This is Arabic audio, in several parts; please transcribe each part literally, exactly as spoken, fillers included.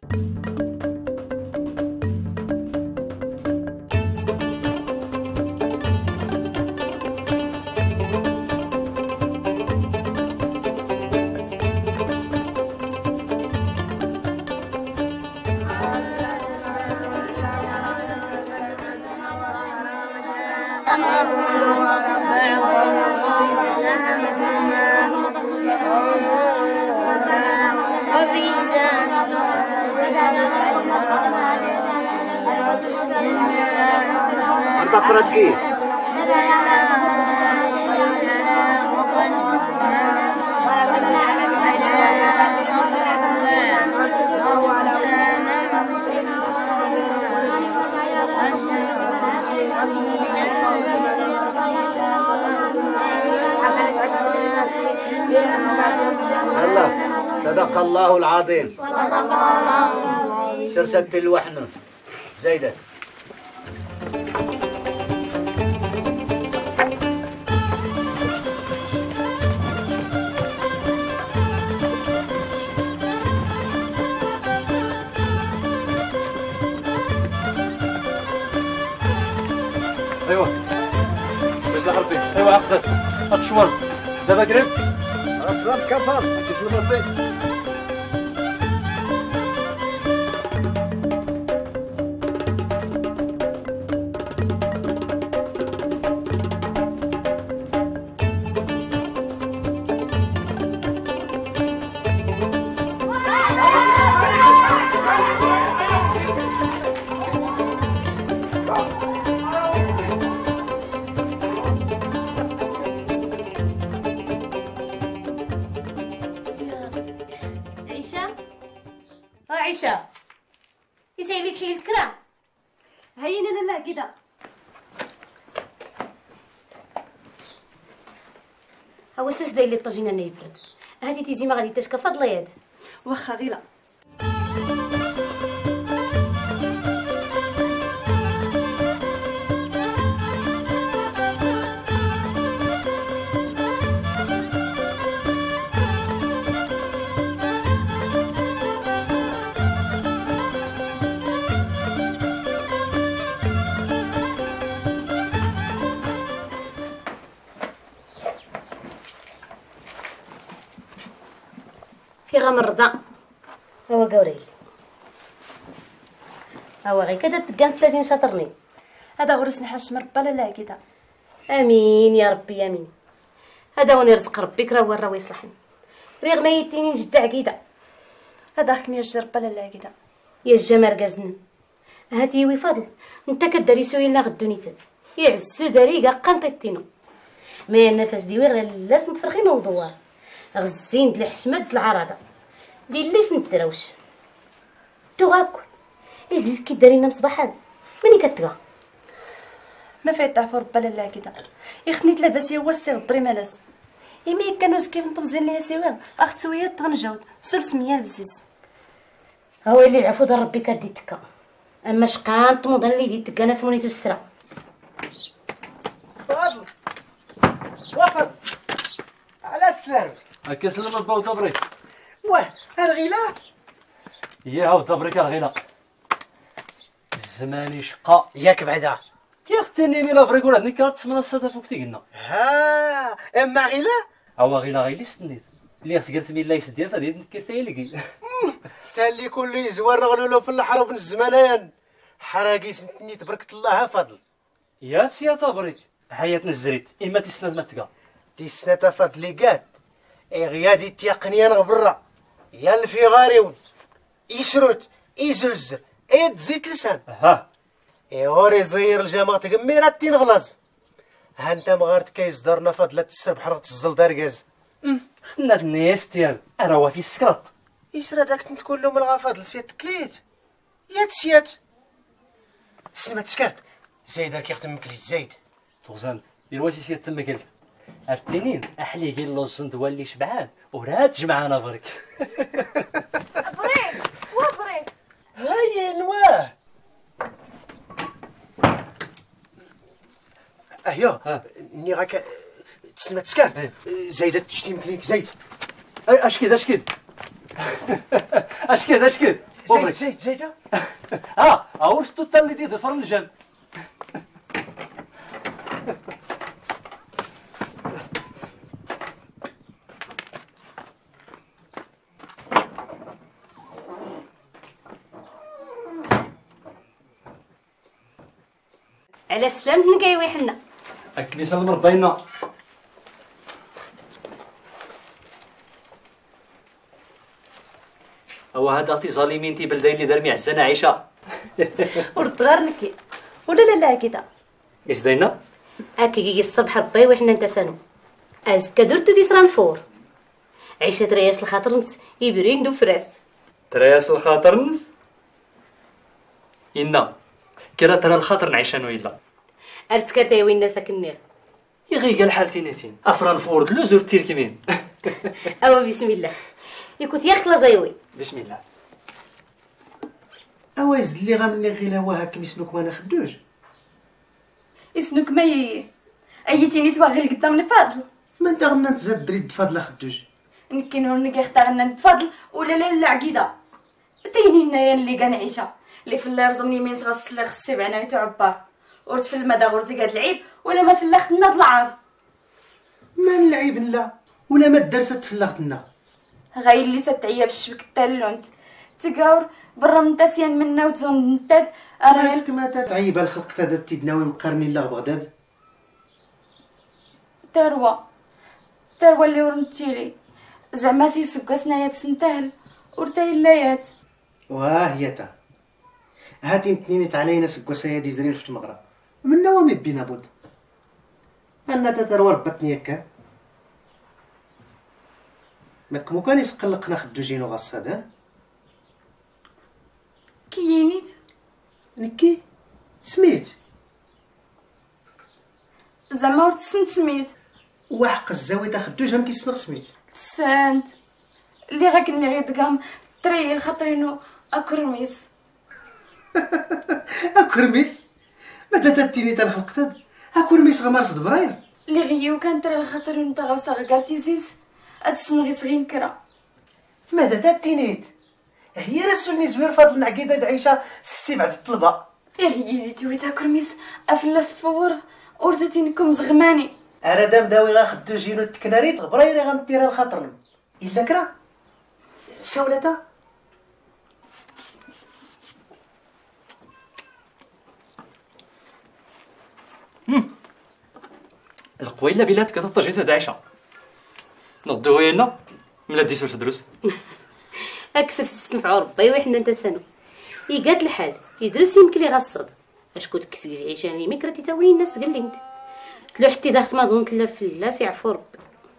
انت قرات كيف؟ الله صدق الله العظيم. صدق الله. سرسة الوحن زيدت. ايوا جزاك ربي. ايوا عقدت هتشور دابا قريب اسلام كفر كيسلم ربي. عيشة يسهل تحيل تكرا هينا لا كده. هو ساس داير لي طاجينه نيبرد هاتي تيزي ما غادي تشكى فضل يد واخا غيلا. في غام الرضا هو قوريلي هو غير كدا تكان ثلاثين شاطرني. هذا غرس نحاش مربى لا كده. امين يا ربي امين. هذا هو رزق ربي كرا هو راه يصلحني ريغ ما يتيني نجد عقيده. هذا حكم يا جرب لا كده. يا الجمال قازن هاتي وي فضل انت كداري سوي لنا غدوني تاد يعزو داري كاع قنطيتينو ما النفس ديوي غير لاس نتفرخين وضوار غزين د الحشمه د العراضه ديال لي سنت دراوش تو غاكو يزيد كي دارينا مصباحات مني كتلقى ما فايت تعرف ربا لا كده يخني تلبس هو السي غضري مالاس يمي كانوا كيف نطمزين ليا سيوي اخت سويه تغنجاود سلس ميال لزيز هو اللي العفو دار ربي كدي تكا اما شقان طموضن اللي دي تكا ناس مونيتو السرا فضل وفضل على السلام. هكا سلم ربا وطبري. واه الغيلة يا هاو طبريك الغيلة الزمان شقا ياك بعدا كي اختني ميلا بريك ولا هني كانت تسمى الساده فوق تيقلنا. ها اما غيلة هو غيلا غيلي ستنيت اللي خت ميلا يسديها فهادي نكر حتى هي لقي تا اللي كل زوار نغلولو في الحر وفي الزمانان حراقي سنتني تبارك الله فضل. يا سيا طبريك حياة نزريت اما تسند ما تلقى تيسنا تفضل لي قاد اي غيادي تيقنيا نغبرا يا في غاريون يسرد يزوز اي تزيت لسان ها اي هوري زير الجامعة تقميرة تينغلاز ها انت مغارت كيصدرنا فضلة السرب حرقة الزلدار كاز خدنا الناس ديال اراواتي السكرط يسرى داك تقول لهم الغفاضل سيت تكليت يا تسيات سمعت سكرت زايد راك يخدم مكليت زايد توزنت يرواتي سيا تم كلف التنين احلي كي اللوز ندوال اللي شبعان وراه تجمعنا برك بريك وبريك هاي نواه ايوا ني راك تسمع تسكرت زايده تشتي مكليك زايد اش كده اش كده اش كده اش كده زيد زيد زيد اه اورش تو اللي دي ظفر الجن. على السلامة كايوي حنا اكني سلم ربينا. هو هذا اختي ظالمين تي بلدين اللي دار معزنا عيشه. ورد غير نكي ولا لا لا كده ايش داينا هاكي كي الصبح ربي وحنا نتسانو ازكا درتو تيسرا الفور عيشه رياس الخاطر نس يبرين دو فراس ترياس الخاطر نس إنا كرا ترى الخاطر نعيشانو إلا ارتكرتي وين الناس كنير يغي قال حالتي نتين افران فورد لو زور تيركمين. اوا بسم الله يكوت ياخلا زيوي بسم الله. اوايز اللي غامني غير هو هاك مسنوك وانا خدوج اسنوك ما يي ايتيني تواغي قدام الفضل ما انت غنا تزاد دريد فضل خدوج نكي نور نكي اختارنا نتفضل ولا لا لا عقيده تيني نايا اللي كنعيشها اللي في اللي رزمني مين غص لي خصي بعنا يتعبر ورت في المدى غورتي قاد العيب ولا ما فلختنا العار ما نلعب لا ولا ما درست فلختنا غاي اللي ستعيا بالشبك التالونت تقاور برا من تاسيان منا وتزون نتاد انا اسك ما تتعيب الخلق تاد تيدناوي مقرني لا بغداد تروى تروى اللي ورمتيلي زعما سيسكو سنايات سنتهل ورتاي اللايات واه يتا هاتي نتنينت علينا سكو سيادي زرين في المغرب من نوامي بينا بود انا تتروى ربطني هكا ماك مو كان يسقلقنا خدو جينو غص هذا كيينيت نكي سميت زعما ورت سنت سميت وحق الزاوية خدو جام كيسنق سميت سانت اللي غاكني غير دقام تري الخطرينو اكرميس اكرميس متى تاتيني تنخلقتد اكرميس غمارس دبراير اللي غيو كان ترى الخطرينو تا غاوسا غاكارتي زيز اتسنغي صغين كرا ماذا تاتينيت هي رسولني زوير فاضل نعقيدة عيشة سيسي بعد الطلبة يا غيدي توي تا كرميس افلاس فور ورتاتينكم زغماني انا دام داوي غاخدو جينو التكناريت غبرايري غنديرها الخاطر الا كرا سولتا القويله بلاد كتطجي تاع عيشه نضوها لنا ملا ديسو تدرس. اكسر نفعو ربي وحنا نتسانو يقاد الحال يدرس يمكن لي غصد اش كنت كسكزي عيشاني مكرتي تا وين الناس تقلنت تلو حتى ضغط ما ظن تلا فلاس يعفو ربي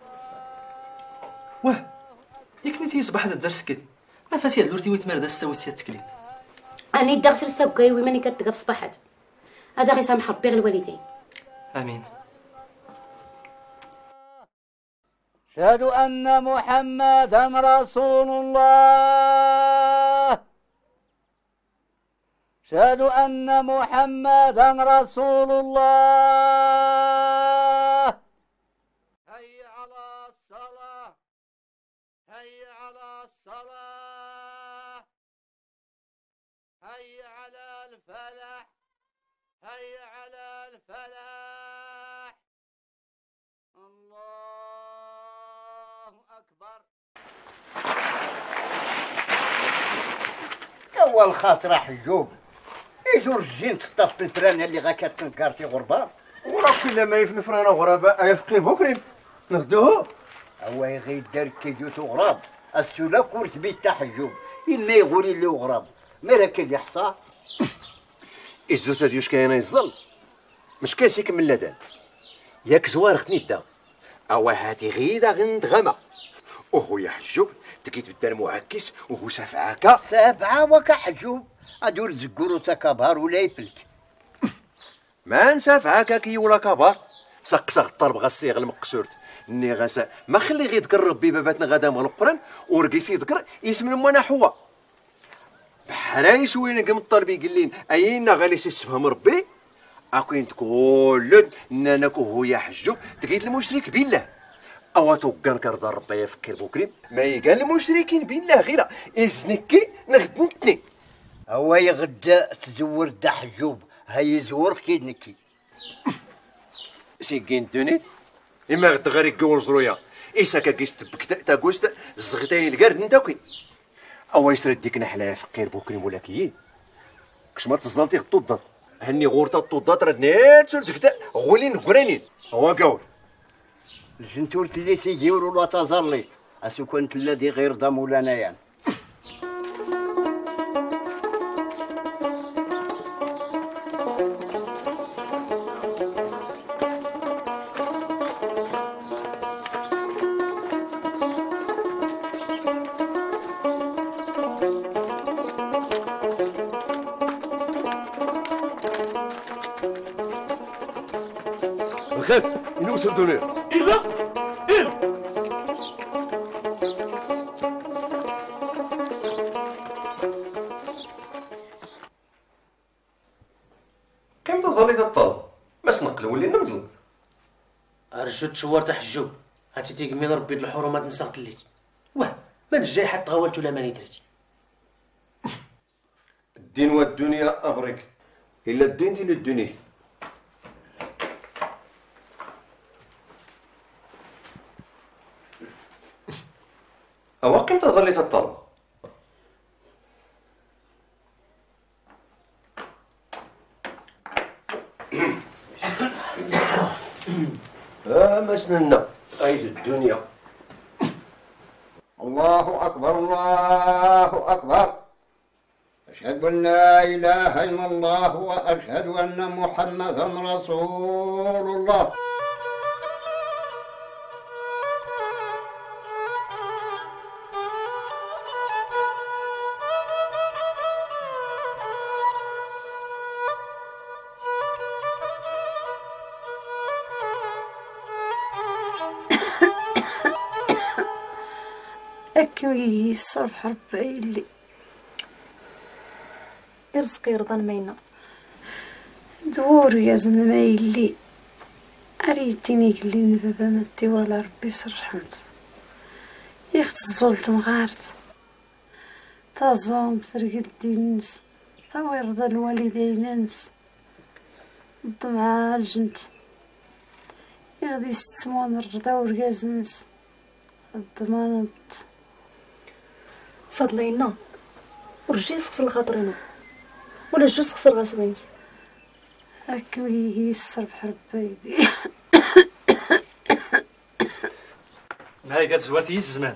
واه ياك نيتي صباح هذا الدرس كدي ما فاسي لورتي ويت مردا استويت سيا التكليت انا يدا غسر ساكاي وي ماني كتلقى في صباح هذا هذا غير سامح ربي غير الوالدين امين. أشهد أن محمدا رسول الله أشهد أن محمدا رسول الله. هيا على الصلاة هيا على الصلاة هيا على الفلاح هيا على الفلاح. الله أكبر. اول خاطر حجوب يجور الجين تخطف الفرانه اللي غا كتنكارتي غربه ورا كل ما يفن فرانا غرباء يفقي بكري نخدوه هو يغي دار كيديوتو غراب السولا كورت بيت حجوب الا يغوري اللي غراب مالا كيدي حصى الزوت ديوش كاينه يزل مش كاسيك من لدان ياك زوار ختني دا اوا هاتي غيدا غندغما وهو يا حجوب تكيت بالدار معكس وهو سافعاكا سابعه وكا حجوب ادور زكورو تكبار ولا يفلك ما نسافعاكا كي ولا كبار سقسا الطرب غسيغ المقسورت ني غاسا ما خلي غير ذكر ربي باباتنا غادا من القران ورقيسي يذكر اسم امنا حواء بحراني شويه نقم الطالب يقلين اينا غالي تفهم ربي اكوين تقول انك هو يا حجوب تقيت المشرك بالله او توكان كرضا ربي يفكر بكري ما يقال المشركين بالله غير ازنكي نخدمتني هو يغدا تزور دا حجوب هاي زور كي نكي سيكين دونيت إما غد غير يقول زرويا إيسا كاكيس تبكت تاكوست زغتاي القرد نداكي أو يسرد ديك نحلا فقير بوكري مولاكيين كش ما تزلتي غطوضات هني غورتا الطوضات راه نيت سلتك غولين قرانين هو قول الجنتول اللي سيجيور ولا تزرلي اسو كنت الذي غير دا مولانا يعني الخير ينوصل دونير إلا إلا كم تظلي الطلب باش نقل ولي نبدل ارجو تشوار تاع حجوب هاتي تيقمين ربي الحرمات نساغ تليت واه من جاي حتى غوالت ولا ماني درت الدين والدنيا أبرك إلا الدين تيلو الدنيا أوا كم تظلي الطلب آه مسننا أيد الدنيا الله أكبر الله أكبر أشهد أن لا إله إلا الله وأشهد أن محمدا رسول الله أكوي الصبح ربي اللي يرزقي رضا مينا دور يا زلمة اللي أريتيني قلي بابا مدي ولا ربي سرحمت يخت الزولت مغارد تازوم ترقد الناس تاوي رضا الوالدين ناس الدمعة الجنت يغدي ستسمون الرضا ورقاز الناس الضمانة فضلينا ورجي سخسر الخاطرينا ولا جو سخسر غاسوينس أكوي الصبح ربي ما قد زواتي الزمان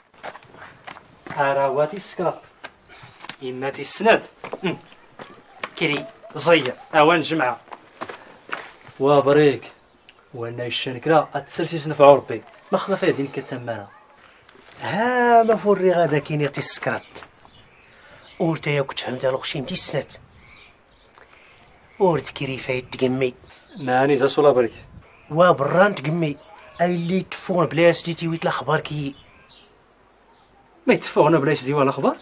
هراواتي السكرات إماتي السناد كري زيا أوان جمعة وابريك وانا الشنكرا اتسلسي سنفعو ربي ما خفا فيها دينك كتمانا ها ما فوري غادا كاين يعطي السكرات ورتا يا كنت فهمت على خشيمتي السنات ورت كريفه يتقمي ماني زاس ولا بريك وبران تقمي اي اللي تفون بلا سديتي ويت الاخبار كي ما يتفوغنا بلا يسدي ولا خبر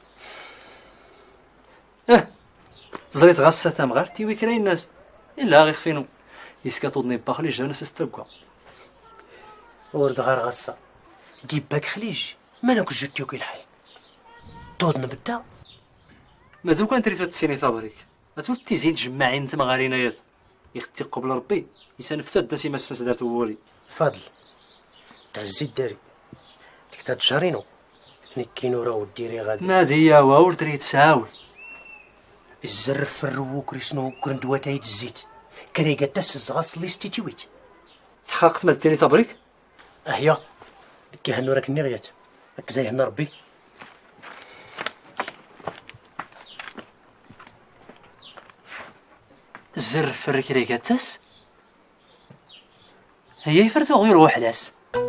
اه زريت غاسة تمغار تيوي كراي الناس الا غير خفينو يسكاتودني باخلي جانس استبقى ورد غير غصة جيب باك خليج ما ناكل جوتيو كي الحال طود نبدا ما دوك انت ريت تسيني تابريك ما تول تيزين تجمعين انت مغارينا ياد يختي قبل ربي يسنفتو داسي ما الساس دارتو هوالي فضل تاع الزيت داري ديك تاع تجارينو نكينو راهو ديري غادي نادي يا واور دري تساوي الزرف في الروك ريسنو كرندوات هايد الزيت كريقا تاس الزغاص اللي ستيتيويت تحققت ما تاني تابريك اهيا كي هنو راك نغيات راك زي هنا ربي الزرف في الركريكا تاس هي يفرتو غير وحداس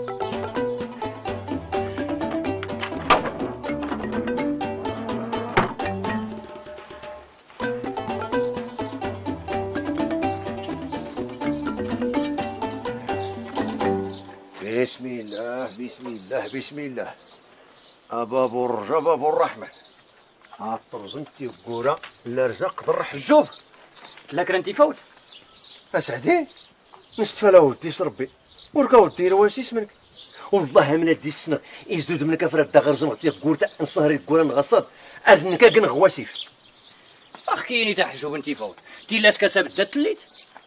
بسم الله بسم الله بسم الله أباب الرجا باب الرحمة عطر زنتي وقورة الرزاق ضر حجوب تلاك انتي فوت أسعدي نستفى لا ودي ربي وركا ودي رواسيس منك والله من دي السنة يزدود منك فرد دا غير زمغتي قورتا نصهري قورة نغصاد أرنكا كن غواسيف اخ كايني تا حجوب انت فوت تي لاس كاسا بدات تليت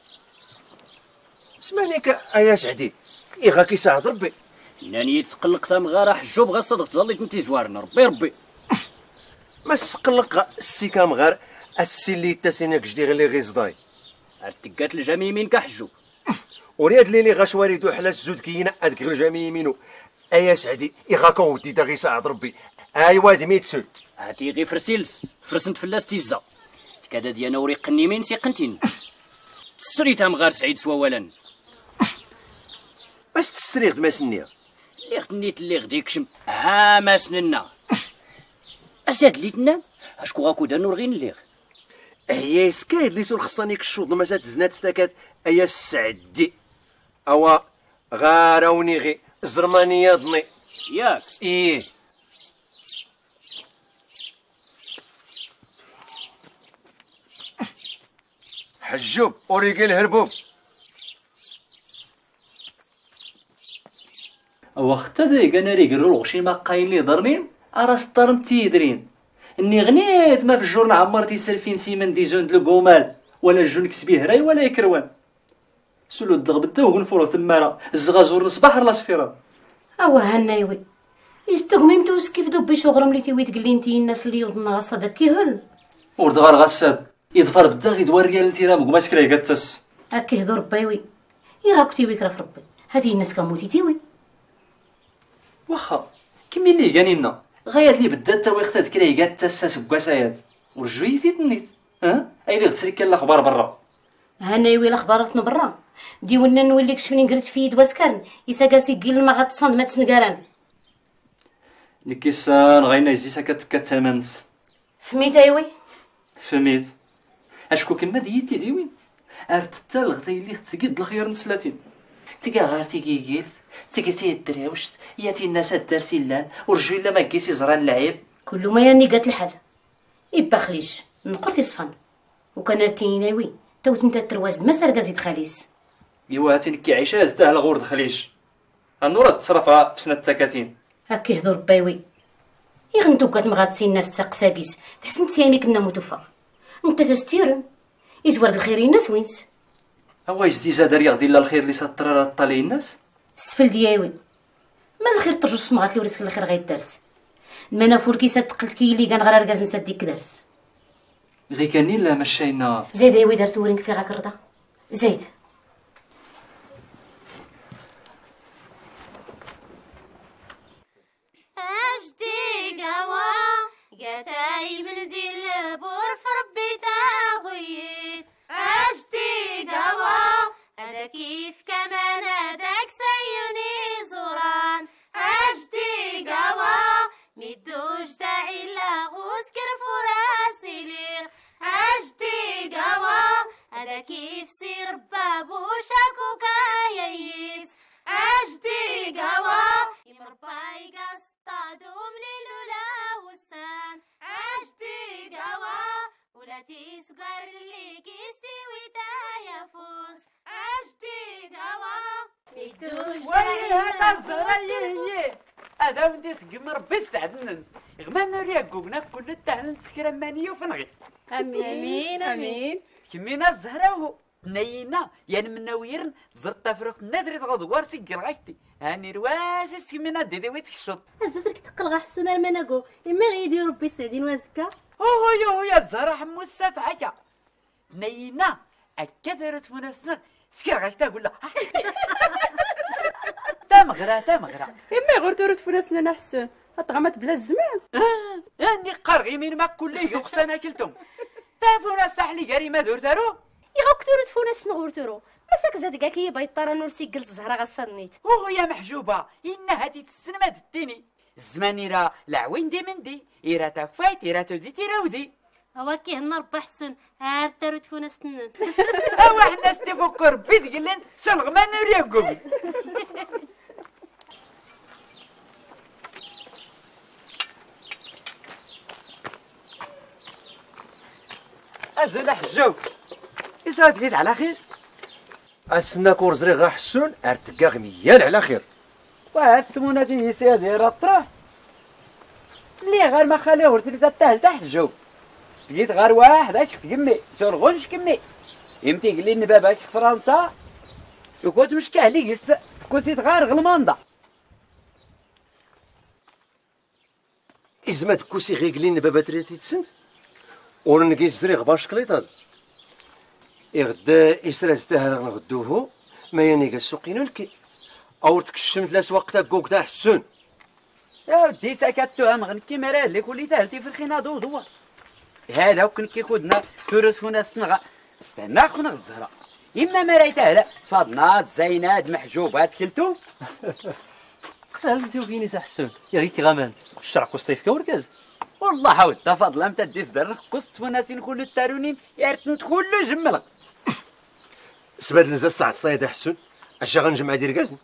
سمعنيك ايا سعدي اي غا كيساعد ربي انني تقلق تا مغاره حجوب غا صدق تزليت انت زوارنا ربي ربي ما سقلق السي كامغار السي اللي تاسينك جدي غير لي غيزداي ارتقات الجميع من كحجوب ورياد ليلي غاشواري دو حلا الزود كينا هذيك غير جميع يمينو ايا سعدي اي غا كودي تا غيساعد ربي ايوا دميت سول هاتي غي فرسيلس فرسنت فلاس تيزا تكادا ديانا وريق النيمين سيقنتين تسريتها مغار سعيد سواولا باش تسري غد ما سنيا اللي غتنيت اللي غدي يكشم ها ما سننا اساد اللي تنام اشكو غاكو دا نور غين الليغ هي سكايد اللي سول خصني كشوط ما زاد زنات ستاكات ايا السعدي اوا غاراوني غي زرمانيه ضني ياك ايه حجوب اوريقي الهربوب وقتا ذيك انا ريق الرولغ شي ما قاين لي ضرنين اراس طرن تيدرين اني غنيت ما في الجورن عمرتي سلفين سيمن دي زون دلو قومال ولا جون كسبيه راي ولا يكروان سولو الضغب دا وغنفورو ثمارا الزغازور الصباح لا صفيرا اوا هنايوي يستقمي متوس كيف دوبي شغرم لي تيوي تقلي انتي الناس اللي يوضنا غصا كيهل ورد غار غساد يظفر بدا غيدوار ريال انتي راه مكما سكري كتس هاكي يهضر ربي وي يا غاك تيوي كرا في ربي هاتي الناس كموتي تيوي واخا كمي اللي كانينا غاير لي بدات تا وقت تكري كات تساس بكاسايات ورجويتي تنيت ها اي اللي غتسري كان الاخبار برا هنايوي الاخبارات برا ديولنا نولي كشفني قريت في يد واسكان يساكاسي كيل ما غتصند ما تسنقاران نكيسان غاينا يزي ساكات كتامنت فميت ايوي فميت اشكو كما ديتي ديوين ارتتا الغتاي اللي تقد الخير نسلاتين تيكا غار تيكي قلت تيكي تي الدراوشت ياتي الناس الدرسي لان ورجوي لا ما كيسي زران العيب كل ما ياني قالت الحال يبا خليش نقرتي صفان وكان رتيني وي تو تمتا تروازد ما سرقا زيد خاليس ايوا هاتي نكي عيشه زدها الغورد خليش النور تصرفها في سنه التكاتين هاكي يهضر بايوي يغنتو كات مغاتسي الناس تسقساكيس تحسن تسيامي كنا متوفى انت تستيرن يزورد الخير الناس وينس هو يزدي زاد رياض الا الخير اللي سطر طالي الناس السفل دياوي ما الخير ترجو سمعت لي وريسك الخير غيدرس المنا فوركي ساتقلت كي اللي كان غير ركاز نسديك درس غي كاني لا مشينا زيد ايوي درت ورينك في غاك الرضا زيد اجدي قوا قتاي من دي البور في ربي تاغيت اجدي قوا هذا كيف كمان هذاك سيوني زوران اجدي قوا ميدوش داعي لاغوس كرف وراسي ليغ اجدي قوا هذا كيف سير بابو شاكو كايس اجدي قوا يمرباي قصطادوم ليلولا وسان اجدي قوا ولاتي سكر اللي كيستي ويتا يفوز اجدي قوا ميدوش ويلي هذا الزرايي هذا ودي سقم ربي سعدنا غمانا ريا قوقنا كل التهل نسكر مانيو فنغي امين امين امين كمينا الزهراء نينا يعني من نويرن زرت فرق نادري تغدوار سيقل غايتي هاني رواسي سكمينا ديدي ويتك الشوط ازازرك تقل غا حسونا المناقو اما غيدي ربي سعدين وازكا هو يو يا الزهراء حمو السافعة نينا اكثرت مناسنا سكر غايتا قول له تمغرا تمغرا اما غير تورد فلاسنا نحسن اطغمت بلا الزمان اه اني قرغي من ما كل يخصنا كلتم تعرفونا استحلي قاري ما دور تارو يغاك تورد فوناس نغورتورو مساك زاد كاكي بيطارا نورسي قلت زهرة غصنيت هو يا محجوبة إنها تي تسنما دتيني الزمان راه لعوين دي من دي إيرا تفايت إيرا تودي تيراودي هواكي هنا ربا حسن عار تارو تفوناس تنن أوا حنا ستفكر بيت قلنت سلغمان رياكم أزل حجوب يسعد قيد على خير اسنا كورزري غا حسون ارتقا غميان على خير وهاد سمونة دي سيادي راه تروح اللي غير ما خليه ورتي تاهل تحت جو لقيت غير واحد هاك في يمي سور غنش كمي يمتي قال لي ان باباك في فرنسا وكنت مش كهلي كنت غير غلماندا إزما تكوسي غيقلين بابا تريتي تسنت ورنقي الزريغ باش كليطال إغدا إسرا زتاهر نغدوه ما ينيقا السوقين الكي أو تكشمت لاس وقتا كوك تاع حسون يا ودي سكتوها مغنكي مراه اللي كولي تهلتي في الخينا دو دوا هذا وكن كي خدنا تورث هنا الصنغة استنى خونا الزهرة إما مريتها لا فاضنات زينات محجوبات كلتو قتال انت وكيني تحسن يا غيك غامان الشرع كوستيف كوركاز والله حاول تفضل امتى ديس درك قسط وناسين كل التارونين يارتنت كله جملك سباد نزل ساعة الصيد حسن اش غنجمع دير كازن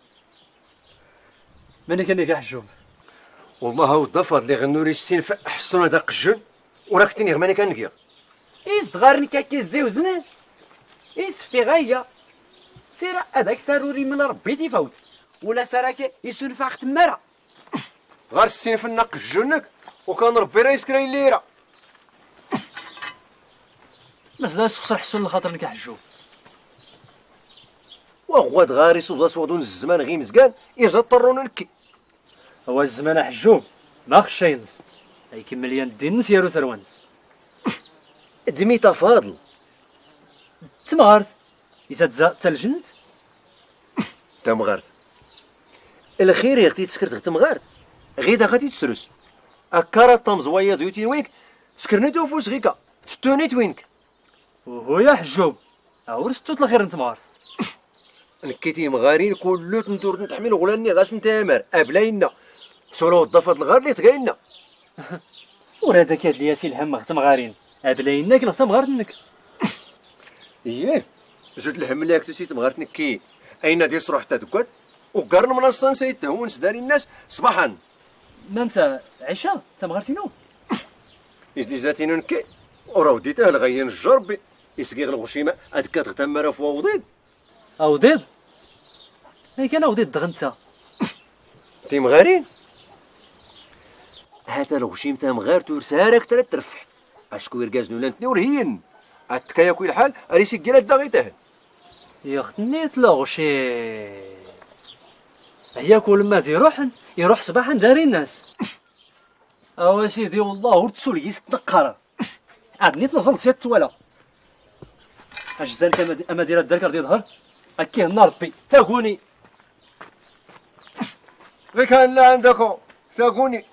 ماني كاني كاع حجوم والله هو الضفاد اللي غنوري السين حسن هذا قجن وراك تنيغ ماني كنقيا اي صغارني كاكي زيوزنا اي سفتي غايه سير هذاك ساروري من ربي تيفوت ولا سراك يسون فاخت مرا غير السين في النق جنك وكان ربي راه يسكرين ليره ناس داس خسر حسن لخاطر نكاح حجوم وغواد غاري صودا صوادون الزمان غي مزكان يرجع اضطرون نكي هو الزمان حجوم ما خشينس اي كمليان دينس يارو ثروانس دميتا فاضل تمغارت إذا تزا تلجنت تمغارت الخير يا اختي تسكرت تمغارت غيدا غادي تسرس اكارا طمزوايا ديوتي وينك تسكرني توفوس غيكا تتونيت وينك وهو يا حجوم اورستو الخير انت مغارت نكيتي مغارين كلو تندور نتحمل غلاني غاس نتامر ابلاينا سولو الضفاد الغار اللي تقايلنا ورا داك هاد الياسي الهم خت مغارين ابلاينا كلا تمغارتنك ايه زود الهم اللي اكتسيت مغارت نكي اين دير صروح حتى دكات وقرن من الصن سيد تهون سداري الناس صباحا ما انت عشاء تمغارتينو ازدي زاتينو نكي وراه وديته لغيان الجربي يسقي الغشيمه هاد كتغتم مرا فوا وضيد اوضيد ما كان اوضيد دغنتا تي مغارين هاتا الغشيم تا مغار تورسارك ترى ترفحت اشكو يركاز نولانتني ورهين عتكايا كوي الحال اريسي كيلات داغيته يا خدنيت الغشي هي كل ما تيروح يروح صباحا داري الناس او سيدي والله ورتسول يستنقر عاد نيت نزلت سيت ولا اجزان كما اما دير الدركر ديال ظهر هكيه النار ربي تاقوني غير كان لا عندكم تاقوني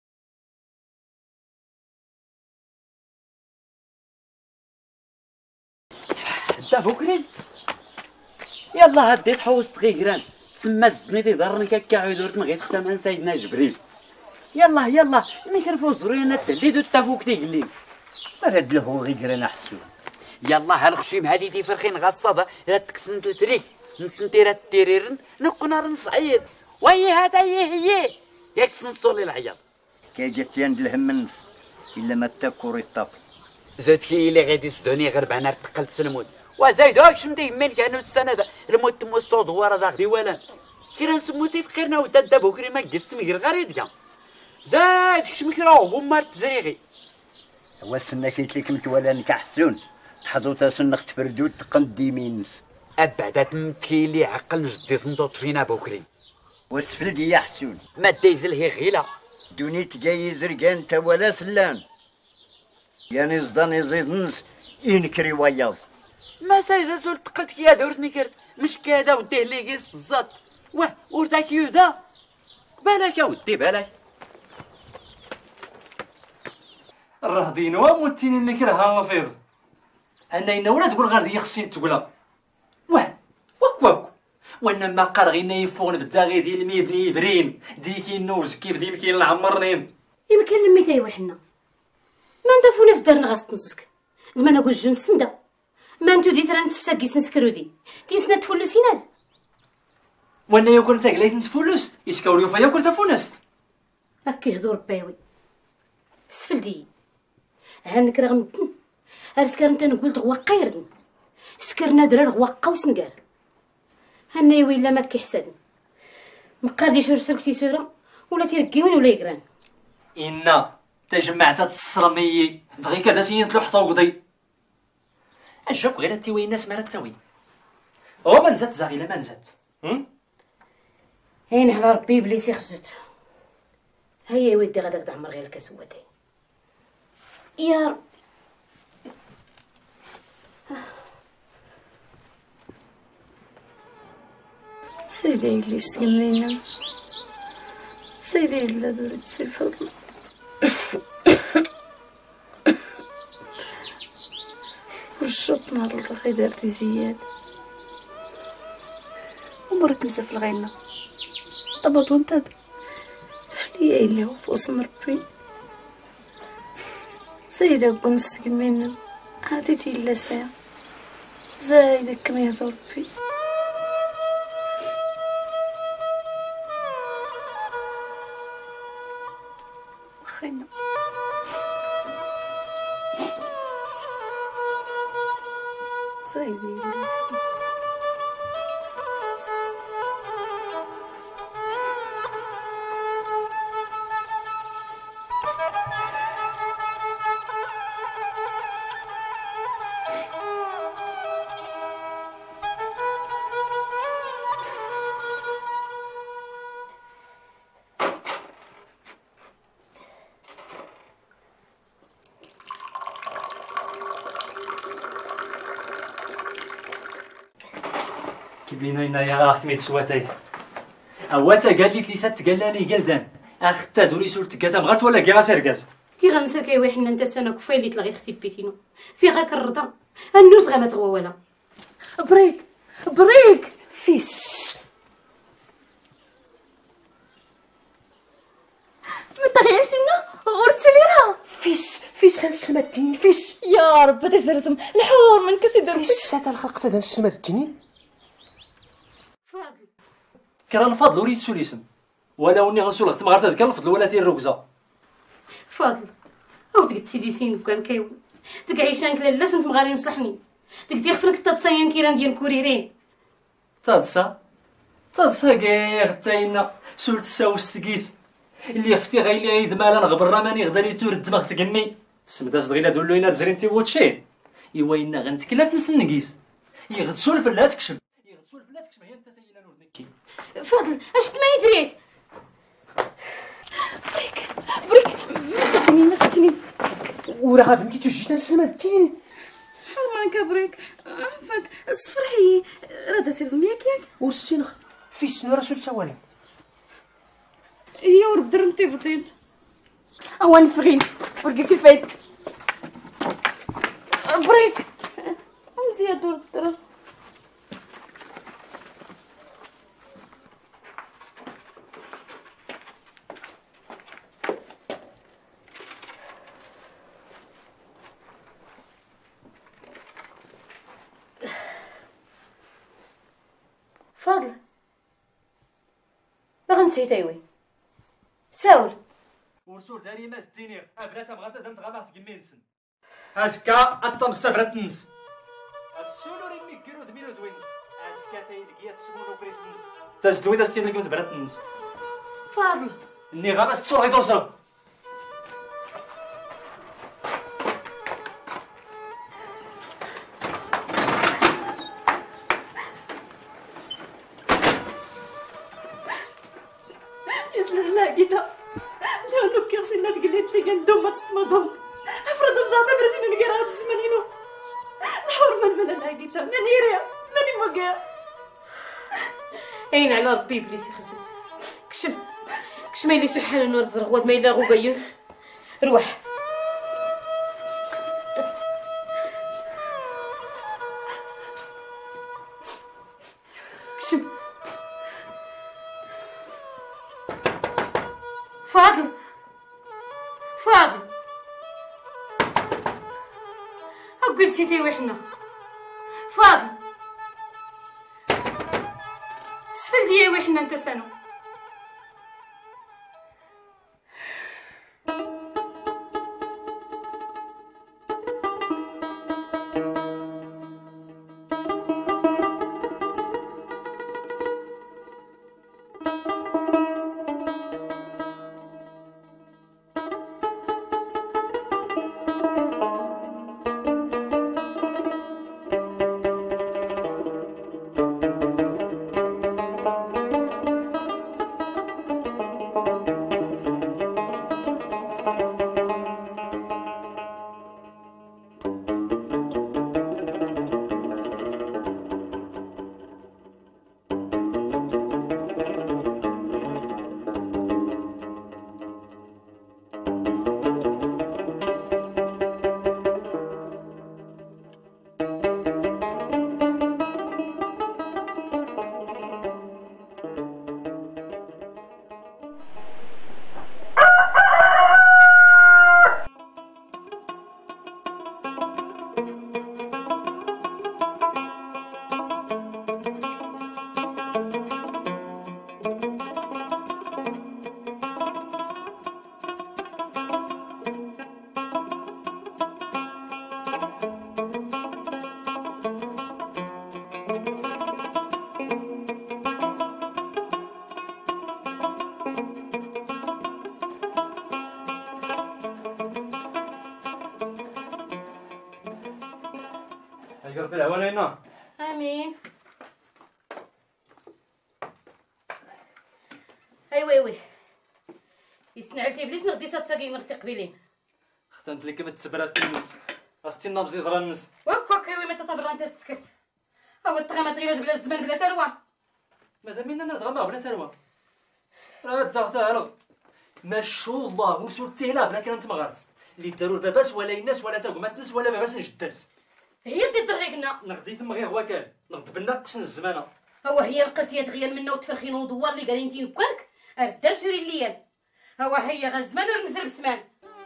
انت بكري يلا هديت حوست غي جران تسمى زدني تيضرني كاكا عيدورت من غير ختمان سيدنا جبريل يلا يلا نكرفو زرينا تليدو تافوك تيقلين رد له غي جران احسن يلا هالخشيم هادي تيفرخين غصاده لا تكسنت التريك نتيرا التيريرن نقنار نصعيد وهي هذا هي هي ياك سنصولي العياط كي جات عند الهم الا ما تاكوري الطاب زادكي اللي غادي يسدوني غير بعنا تقلت سلمون وزايد هاكش مدي يمين كانوا السنه ذا الموت تمو الصوت ورا ذاك ديوالا كي نسمو سيف خيرنا وداد بكري ما قسم غير غريديا زايد كش مكراو هما تزريغي وسنا كيت لك متولا نكحسون تحضو تاسن خت فردود تقند يمينس ابعدات متكي اللي عقل نجدي صندوط فينا بكري وسفلدي يا حسون ما دايز لهي غيلا دونيت جاي زرقان تا ولا سلان يعني زداني زيدنس ينكري وياض ما سايزا زول تقلت يا دورتني كرت مش كادا وديه لي قيس الزط واه ورتاك يودا بالك يا ودي بالك الرهدين وموتيني نكرهها مفيض انا إنا ولا تقول غير دي خصني تقولها واه وك وك وانما قال غينا يفون بالداغي ديال الميدني يبرين ديكي النوز كيف ديال كاين العمرنين يمكن نمي تاي وحنا ما انت فوناس دارنا غاس تنسك ما نقول جون سندا ما انتو دي ترى نسفسا كيس نسكرودي تيسنا تفلسيناد وانا يكون تاك ليت نتفلست يسكاوريو فيا كنت فونست هكا يهضر باوي سفلدي هانك راه غمدن ارسكر انت نقول غوا قيردن سكرنا درار غوا قوس نقار هنا ويلا ما كيحسدن مقاردي شور سركتي سوره ولا تيركيون ولا يقران إنا تجمعت التصرمي بغي كذا سينت له حتى وقضي اجاك غير انت وين الناس مرات تاوي هو ما نزات زاغيلا ما نزات عين على ربي بليسي خزوت. هيا يا ودي غاداك تعمر غير الكاس وداي يا رب. سيدي اللي استقمينا سيدي اللي دورت سي فضل والشط نهار الخي دارتي زياد عمرك نسى في الغينة طبط وانتد فليا اللي هو فوسم ربي سيدة كون استقمينا عادتي إلا ساعة زايدة كم يهدو ربي خينا سيدي اللي سيدي كيبينا هنا يا اخ كميت سواتي اواتا قال لي تليسات تقلاني قلدان اخ تا دوري سول تكاتا بغات ولا كاع سركاز كي غنسى كيوي حنا انت سنه كفايه اللي تلغي ختي بيتينو في غاك الرضا النوس غا ما تغوا ولا بريك بريك فيس متغير سنة غورتي ليها فيس فيس هالسما التنين فيس يا رب تسرسم الحور من كسي دربي فيس هذا الخلق تاع السما التنين فاضل كرا الفضل وريت سول اسم ولا وني غنسول غتم غير تذكر الفضل ولا تي الركزه فاضل او تقد سيدي سين كان كيو تقعيشان كلا لا سنت مغالي نصلحني تقد يخفلك تتصيان كيران ديال كوريرين تادسا تادسا كاع تاينا سول تساوس تقيس اللي ختي غايلي عيد مالا نغبر رماني غدا لي تور الدماغ تقني تسمدا صدغينا دولو هنا تزرينتي واتشين ايوا غنتكلا في نس النقيس يغدسول فلا تكشم يغدسول فلا تكشم هي انت تاينا نور نكي فاضل اش ما يدريت بريك بريك مسكتني مسكتني وراه بنتي تجي تنسمع التين حرمانك بريك عفاك صفرحي راه سير زمياك ياك والسين في السن راسو تسوالي هي ورب درمتي بطيط اوان فغين فرقي كيفايت بريك مزيان دور الدرا فاضل باغا نسيت ايوي ساول ورسول داري ما زديني بلاتا بغات تنتغامع تقمي نسن اسكا انت مستبرت نس السولو ريمي كيرو دميلو دوينس اسكا تايلكيا تسمونو بريسنس تزدوي تستين لك متبرت نس فاضل اني غابس تصور غيدوزر عين على ربي بليسي خزوت كشم كشم اللي سحال النور الزرغوات ما الا غوكا ينس روح كشم فاضل فاضل هاكا نسيتي وحنا فاضل سفل ديالي وحنا انت سانو يقرب العوانينا. امين. ايوا ايوا يسنعلتي بليس نغدي ساتساكي نغتي قبيلين. ختمت لك ما تسبرات الناس راستي نابزي زرا الناس. وك وك ايوا متى تبرا انت تسكت. هو الطغامات غير بلا الزمان بلا تروى. ماذا منا نتغمى بلا تروى. راه الدغتها ما شاء الله وسولتي لا بلا كانت مغارت اللي داروا الباباس ولا الناس ولا تاكمات ناس ولا باباس نجداس. هي دي دريقنا نغدي تما غير هو كان نغض بنا قسن الزمانه. هو هي القاسيه غيال منا وتفرخين ودوار اللي قالين تي نكالك الدار سوري الليال. هو هي غزمان ونزل بسمان.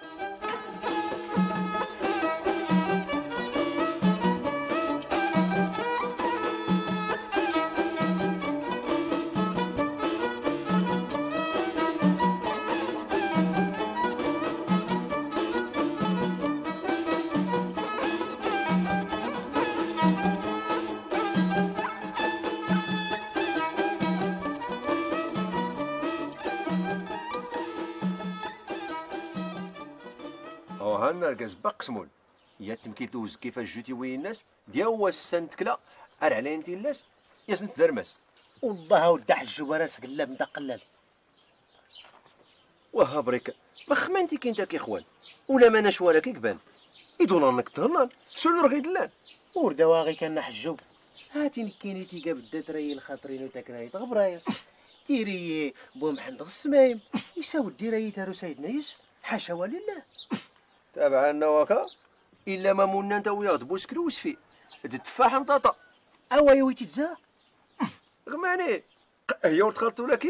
نركز بقسمون يا تمكي توز كيفاش جوتي وين الناس ديا هو السنت كلا ار على انت الناس يا سنت درمس والله ود حجوبه راسك قلاب نتا قلال واه بريك ما خمنتي كي انت كي اخوان ولا ما نشوارك يكبان يدون انك تهلان سول رغي دلان وردا واغي كان حجوب هاتي نكيني تيقا بدات راي الخاطرين وتاكراي تغبرايا تيري بو محمد السمايم يساو ديراي تارو سيدنا يوسف حاشا ولله تابع النواكا الا ما مونا انت وياه بوسكري وسفي التفاح مطاطا اوا يا ويتي تزا غماني هي ورتخلطوا لك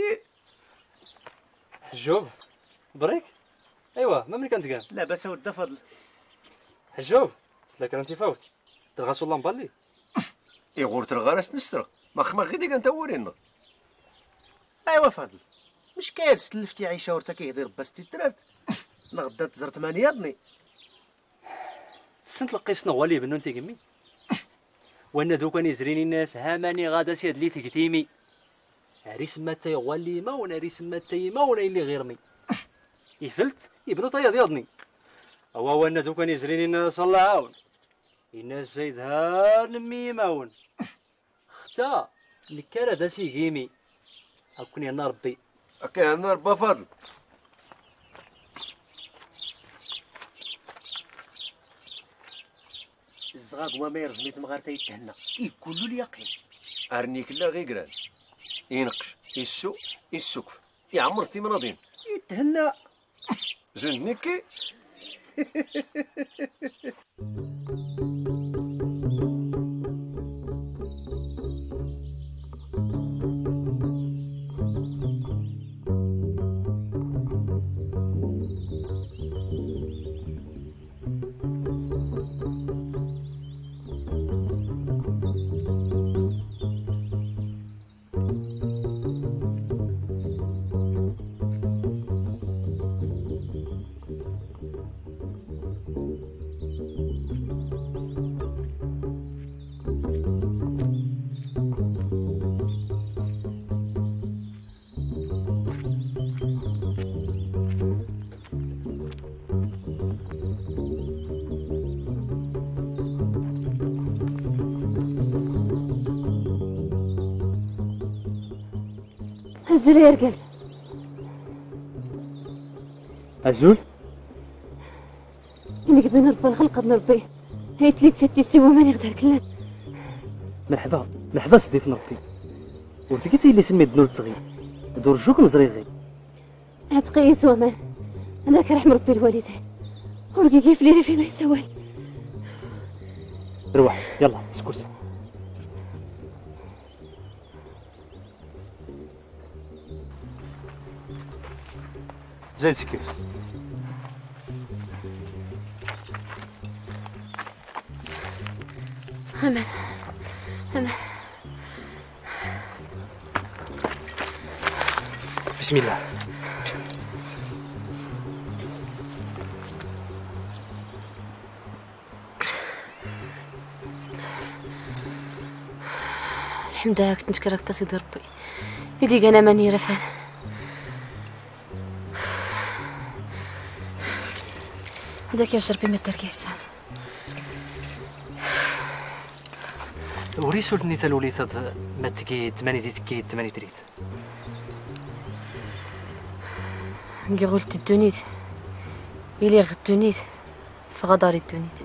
حجوب بريك ايوا ما ملي كنت قال لا باس ود فضل حجوب لا كان تيفوت ترغاسو الله مبالي اي غور ترغاس نسرق ما خما غير ديك انت ورينا ايوا فضل مش كاين ستلفتي عيشه ورتا كيهضر باس تيترات نغدا تزرت مانياضني تسنت لقيس نغوالي بنون تيقمي وانا دوكا نزريني الناس هاماني غادا سيد لي تكتيمي عريس ما تيغوالي ما وانا عريس ما تيما وانا اللي غير مي يفلت يبنو طيا دياضني اوا وانا دوكا نزريني الناس الله عاون الناس زايد ها نمي ماون ختا نكالا دا سيقيمي هاكوني انا ربي هاكا انا ربا فاضل الزغاق وما يرزميت مغارتا يتهنى اي كلو اليقين ارنيك لا غير قران ينقش يسو يسكف يا عمرتي مناضين يتهنى زنيكي هزول يا رجال هزول إني قبل نربى الخلق نربي هي تليت ستي سوا ماني غدار كلان مرحبا مرحبا سيدي في نربي وتلقيتي اللي سميت دنول تغير دور جوك مزريغي عتقيس ومان انا كرح مربي الوالدين ورقي كيف لي في ما يسوال روح يلا اسكت زيد سكير امان امان بسم الله الحمد لله كنت نشكرك تا سيدي ربي يديك انا ماني رفان هذاك يا شربي ما تركي حسان وريسو النيتا الوليث ما تكيد تماني دي تكيد تماني تريد كي قلت الدونيت إلي غدونيت فغداري الدونيت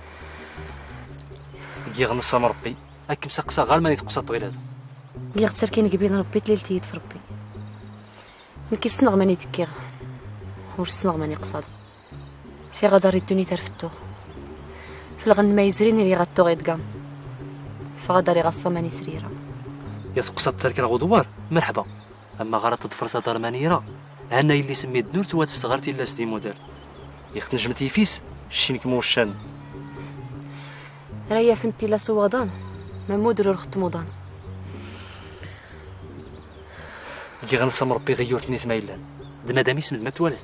كي غنصا ربي هاك مسقسا غير ماني تقصد غير هذا كي غتركين قبيل ربي تليلتي في ربي من كيصنغ ماني تكيغ واش صنغ ماني قصاد في غداري الدونيت رفتو في الغن ما يزريني اللي غاتو غيدقام فغداري غصا ماني سريره يا تقصد ترك الغدوار مرحبا اما غرات تضفر دار مانيره انا اللي سميت نور توات استغرتي لا سدي موديل يخ نجمتي فيس شينك موشان رايا فنتي لا سوادان ما مودر رخت مودان كي غنصم ربي غيورتني تمايلان د مادام اسم ما توالت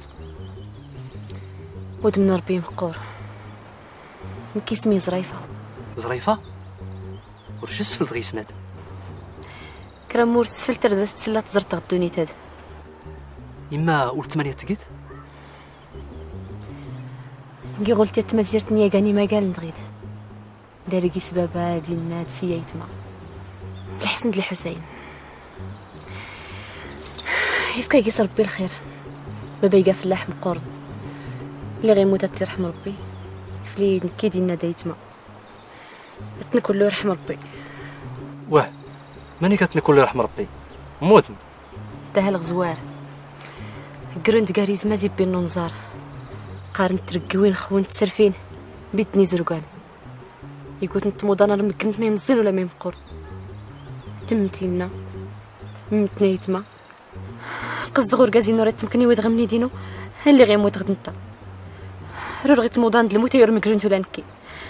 ود من ربي مقور من كيسمي زريفه زريفه ورش سفلت غي سماد كرامور سفلت ردا تسلا تزرت غدوني تاد اما قلت ثمانية تقيت كي قلت تمازيرت نيا كاني ما قال نغيد داركي سبابا دينا تسيايتما الحسن الحسين يفكا يقيس ربي الخير بابا يقا في اللحم قرن اللي غيموت ترحم ربي فلي نكي دينا دايتما تنكل له يرحم ربي واه ماني كتنكل له يرحم ربي موتني تاهل غزوار قرند قاريز مازي بين ننظار قارن ترقوين خوين تسرفين بيتني زرقان يقول انت مضانا لما كنت ما يمزل ولا ما يمقر تمتينا ممتنيتما قزغور قازينو راه تمكني ويدغمني دينو اللي غيموت غد نتا راه غيت مضان د الموت يرمي كرنت ولا نكي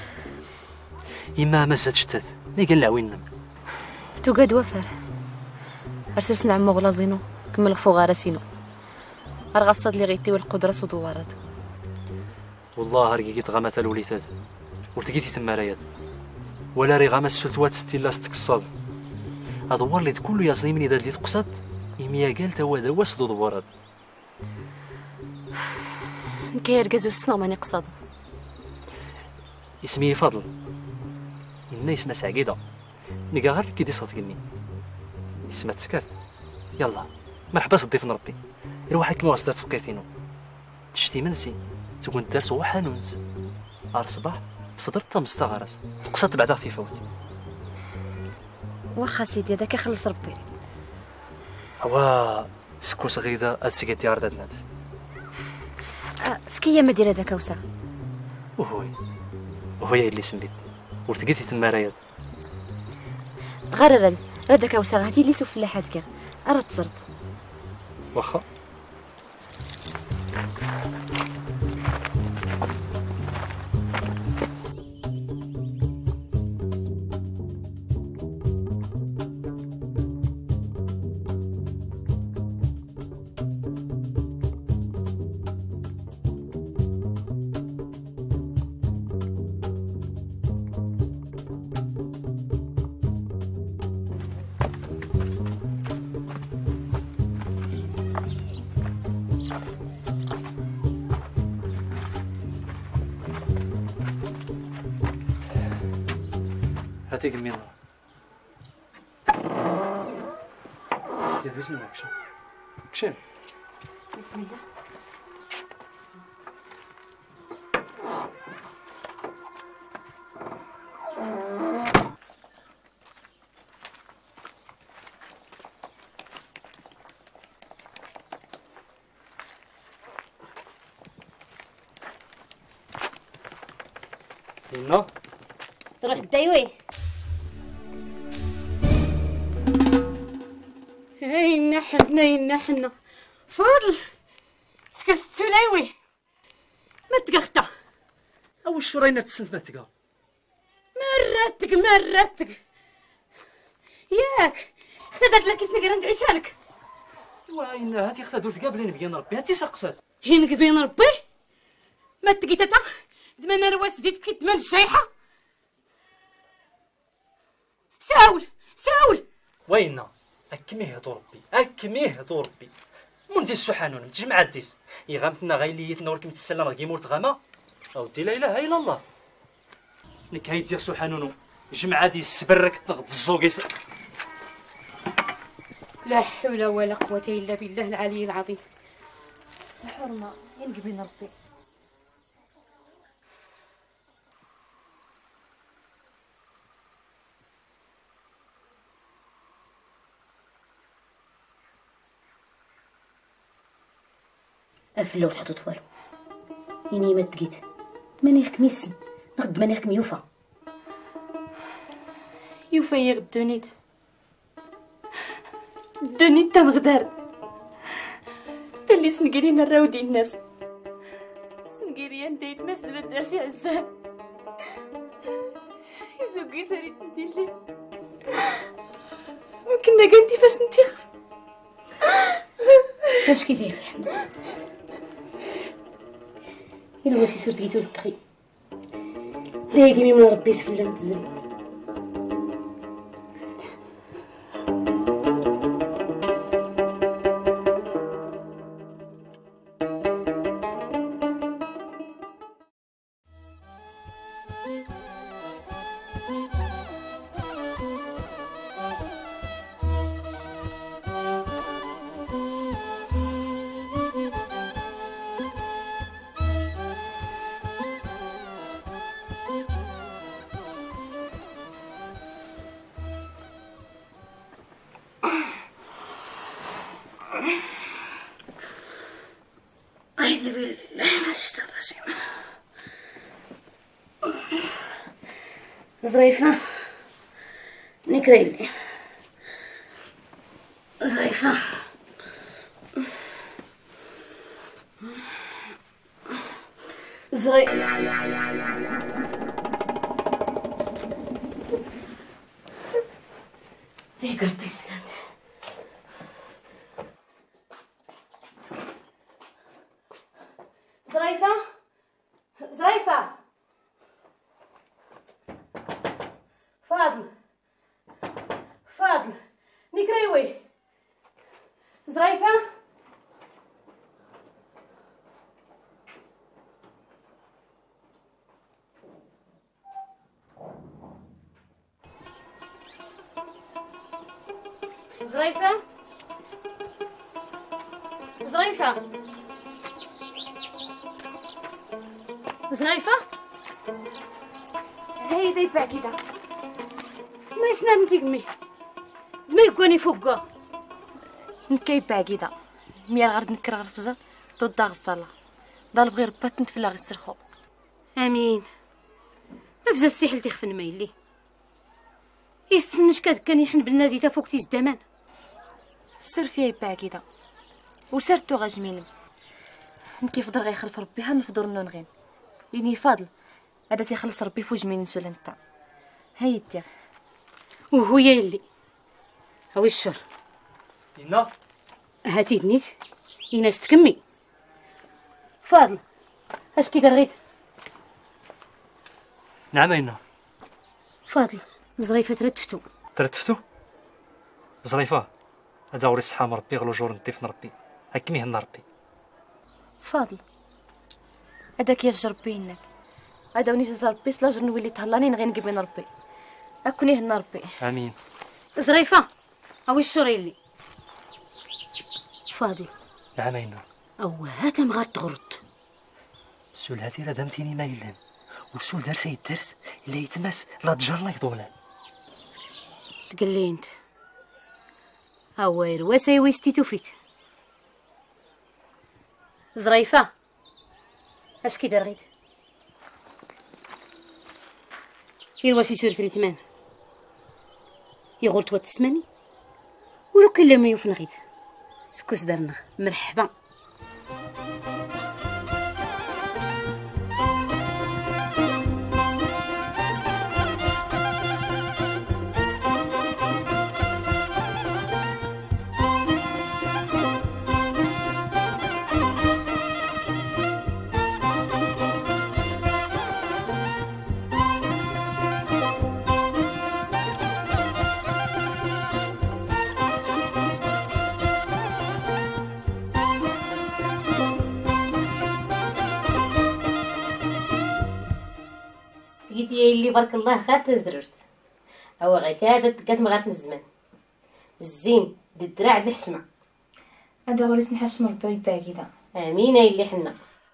اما مزات شتات مي قال لعوينا تو قاد وفر ارسلس نعمو غلازينو كمل فوق راسينو ارغصد لي غيتي والقدره صدوارات والله رقيت غامات الوليثات ورتقيتي تما رايات ولا ري غامس سلتوات ستيلا ستكصاد ادوار لي كله يازني مني دار لي تقصد يميا قال توا دوا صدو دوارات كاير كازو السنه ماني قصاد اسمي فضل إنا اسمها سعيدة نلقى غير كي دي صوتكني اسمها تسكرت يلا مرحبا صديف ربي يروح كيما وصلت فقيتينو تشتي منسي تكون دارس هو حانونس على الصباح تفطر تمستا غرس تقصد بعدا اختي فوت واخا سيدي هذاك خلص ربي هوا سكو صغيده هاد سكيتي عرض هاد نادر فكيا ما دير هذاك وسا وهوي وهوي اللي سميت ورتقيتي تما رايد غير رد ردك وسا غادي اللي سوف فلاحات كاع راه تصرت واخا هاتيك الميضة زيد بسم الله كشم كشم بسم الله يلا تروح الدايوي هينا حنا هينا حنا فضل سكرت السلاوي ما تقختا او شو راينا تسنت ما تقا مراتك مراتك ياك اختدت لك سنقر نعيش لك وين هاتي اختها دول تقابلين بيان ربي هاتي سقسات هينك بين ربي ما تقيت تا دمنا رواس ديت كي دمان الشيحه ساول ساول وين اكميه ربي اكميه ربي مونتي السحانون تجمع الديس يغامتنا غايليت نوركم تسلم كيمور تغاما او دي لا اله الا الله نك هاي دير سحانونو جمعة ديال السبرك تغد الزوقيس. لا حول ولا قوة إلا بالله العلي العظيم. الحرمة ينقبين ربي. افلو تحطوت والو يني ما تقيت مانيخك ميسن نغد مانيخك ميوفا يوفا يغدونيت دونيت تم غدار اللي سنقرينا الراودي الناس سنقري انتيت ما سنبت درسي عزام يزوقي ساريت ندير لي وكنا قنتي فاش نتيخ فاش كيتير إلا واسي سرت كيتو للتخي دايقي من ربي سفلا نتزل. أعوذ بالله من الشيطان الرجيم. زريفة نكريلي زريفة زري يا قلبي سلامت. زريفة زريفة فاضل فاضل نكريوي زريفة زريفة زريفة زريفة هاي ذي باكيدا ما يسنى انتي قمي ما يكوني فوقا نكاي باكيدا ميال غرد نكر غير فزر ضد غزالة ضال بغير بات نتفلا غير السرخو. امين نفز السيحل تخفن مايلي يستنش كاد كان يحن بالنادي تا فوق تيز دمان سير فيا باكيدا وسرتو غاجميلم نكيف فضل غيخلف ربي ها نفضل نغين ليني فاضل هذا تيخلص ربي في وجمين نسول نتا هاي التيغ وهو يلي هاوي الشر إنا هاتي دنيت يناس تكمي فاضل اش كي درغيت. نعم إنا فاضل زريفة تردفتو تردفتو زريفة هذا وري الصحة من ربي غلو جور نطيف ربي هكني هنا ربي. فاضل هذاك يا ربي انك هذا وني جزا ربي سلاجر نولي تهلاني نغي نقبين ربي اكوني هنا ربي. امين. زريفة هاوي الشر يلي فاضل نعم إنا او هاتا مغار تغرد سول هاتي راه دامتيني ما يلان وسول دار سيد درس الا يتماس لا تجرنا يضولان تقلي انت هاوير واساي ويستي توفيت. زريفة اش كي درغيت يرواسي سور في الثمان يغول توات السماني ولو كان لما يوفن غيت سكوس درنا مرحبا. قلت يا اللي بارك الله خير تزررت هو غير كادت تقات مغات الزمان الزين دي الدراع د الحشمه هذا هو اللي سنحشم ربي الباكده. امين اللي حنا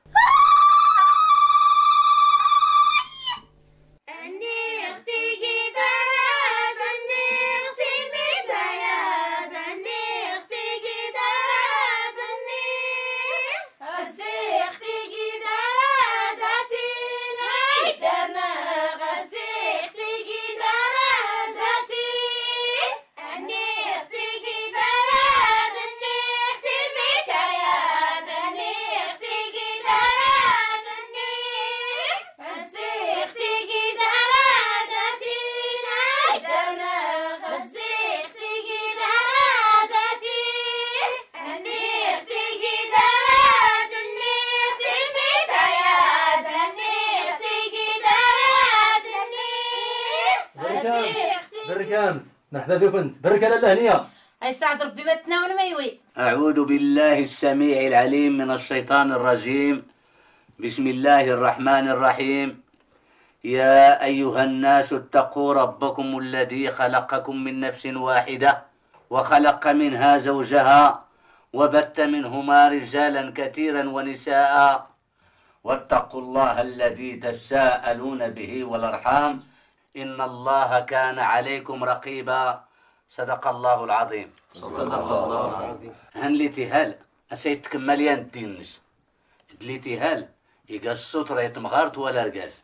بركان مرحبا بكم بركة لاله هنيه. اي سعد ربي ما تناول ما يوي. أعوذ بالله السميع العليم من الشيطان الرجيم. بسم الله الرحمن الرحيم. يا أيها الناس اتقوا ربكم الذي خلقكم من نفس واحدة وخلق منها زوجها وبث منهما رجالا كثيرا ونساء واتقوا الله الذي تساءلون به والأرحام إن الله كان عليكم رقيبا. صدق الله العظيم. صدق الله العظيم. هن لي تهال أسيت تكمليان الدينش دلي تهال يقا السطر يتمغارت ولا رقاز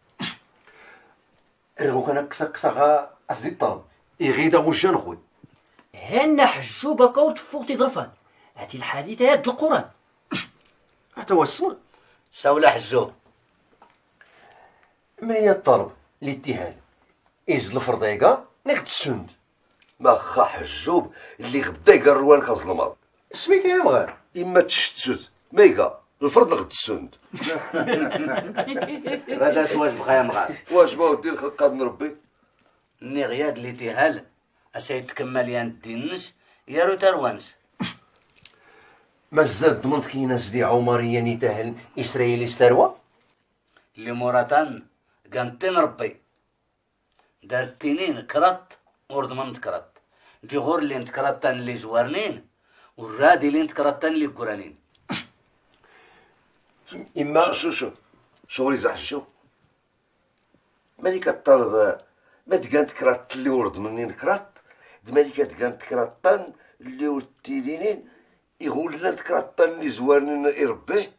رغو كان كسا كسا غا أسدي الطرب يغيدا وجان خوي هنا حجوبة كوت فوق تضرفان هاتي الحديثة هاد القرآن أتوسل سولا حجوب من هي الطرب الاتهال إز الفرضيقة ناخد السند ما خا حجوب اللي غدا يقا الروان خاص المرض سميتي يا مغار إما تشتت ميقا الفرض ناخد السند راداس واش بغا يا مغار واش ما ودي الخلق قاد نربي ني غياد الاتهال أسيت تكمليان الدينش يارو تروانس مازال ضمنت كاين سدي عمريا يتاهل إسرائيلي ستروى اللي مراتان قانتين ربي دارتينين كرات وردمنت كرات انتي غور اللي انت كراتان اللي زوارنين والرادي اللي انت كراتان اللي قرانين إما شو شو شغلي زعج شو مالي كطالب ما تقانت كرات اللي ورد منين كرات دمالي كتقانت كراتان اللي ورتيلينين يقول لنا كراتان اللي زوارنين يربيه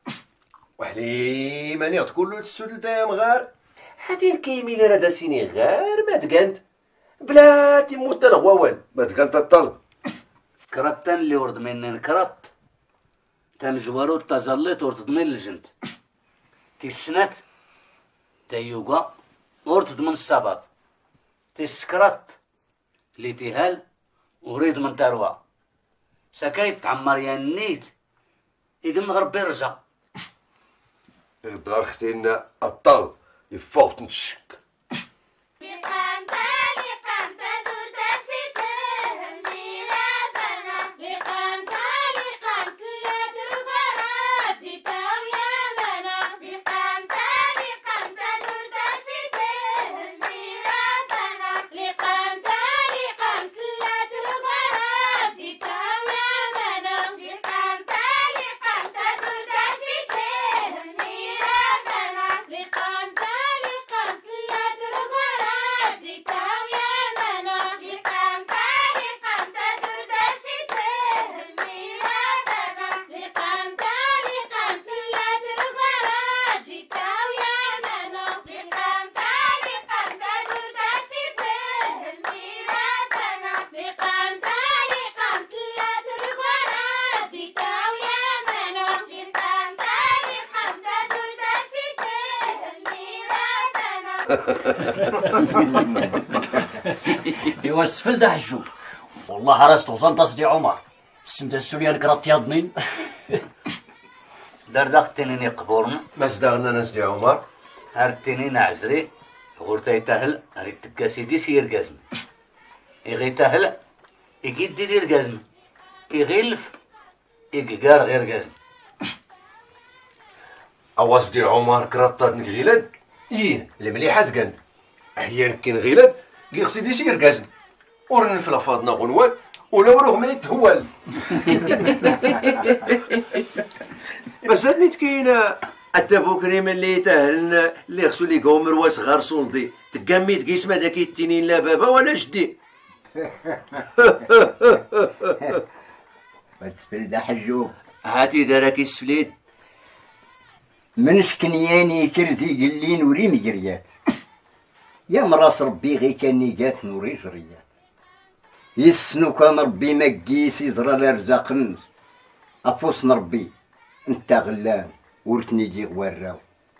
وحلي ماني تقول له السود يا مغار هادين كيميل راه سيني غير ما تقانت بلا تيموت الغوال ما تقانت الطلب كراتان اللي ورد منين كرات تمزورو تزلط ورتضمن الجند تيسنات تيوغا ورتضمن الصباط تيسكرات اللي تيهال وريد من تروى سكايت تعمر يا النيت يقن غربي رجع الدار ختينا الطلب يفوت نتشك ايوا السفل ده حجوب والله راست وزنت صدي عمر السمت السوريان كرات ياضنين دردخ تنين يقبورنا ما زدغنا ناس دي عمر هار تنين عزري غورتا يتهل هار التكاسي دي سير قزم يغي تهل يقيد دي دير قزم يغلف يقار غير قزم أواز دي عمر كرات نغيلد إيه المليحة تقند أحيانا كاين غيلد كي خصي ديشي يركازن ورن في لفاضنا غنوال ولا وروه ما يتهوال. مازال نيت كاين حتى بوكريم اللي تاهلنا اللي خصو لي قومر واصغار صولدي تقاميت كيس ما داك التنين لا بابا ولا جدي. السفلد حجوب هاتي دراكي السفليد من شكنياني كرزي قلي نوري مجريات يا مراس ربي غي كان نيقات نوري جريات يسنو كان ربي مقيس يزرى الارزاق النس افوس ربي انت غلام ورتني كي غوراو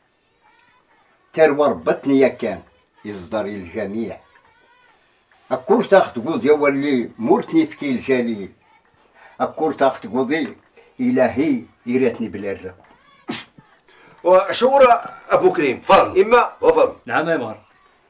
تروى ربطني يا كان يصدري الجميع اكور تاخد قوضي ولي مورتني فكي الجليل اكور تاخد قوضي الهي يراتني بالارض. وشورى ابو كريم فضل اما وفضل. نعم يا مار.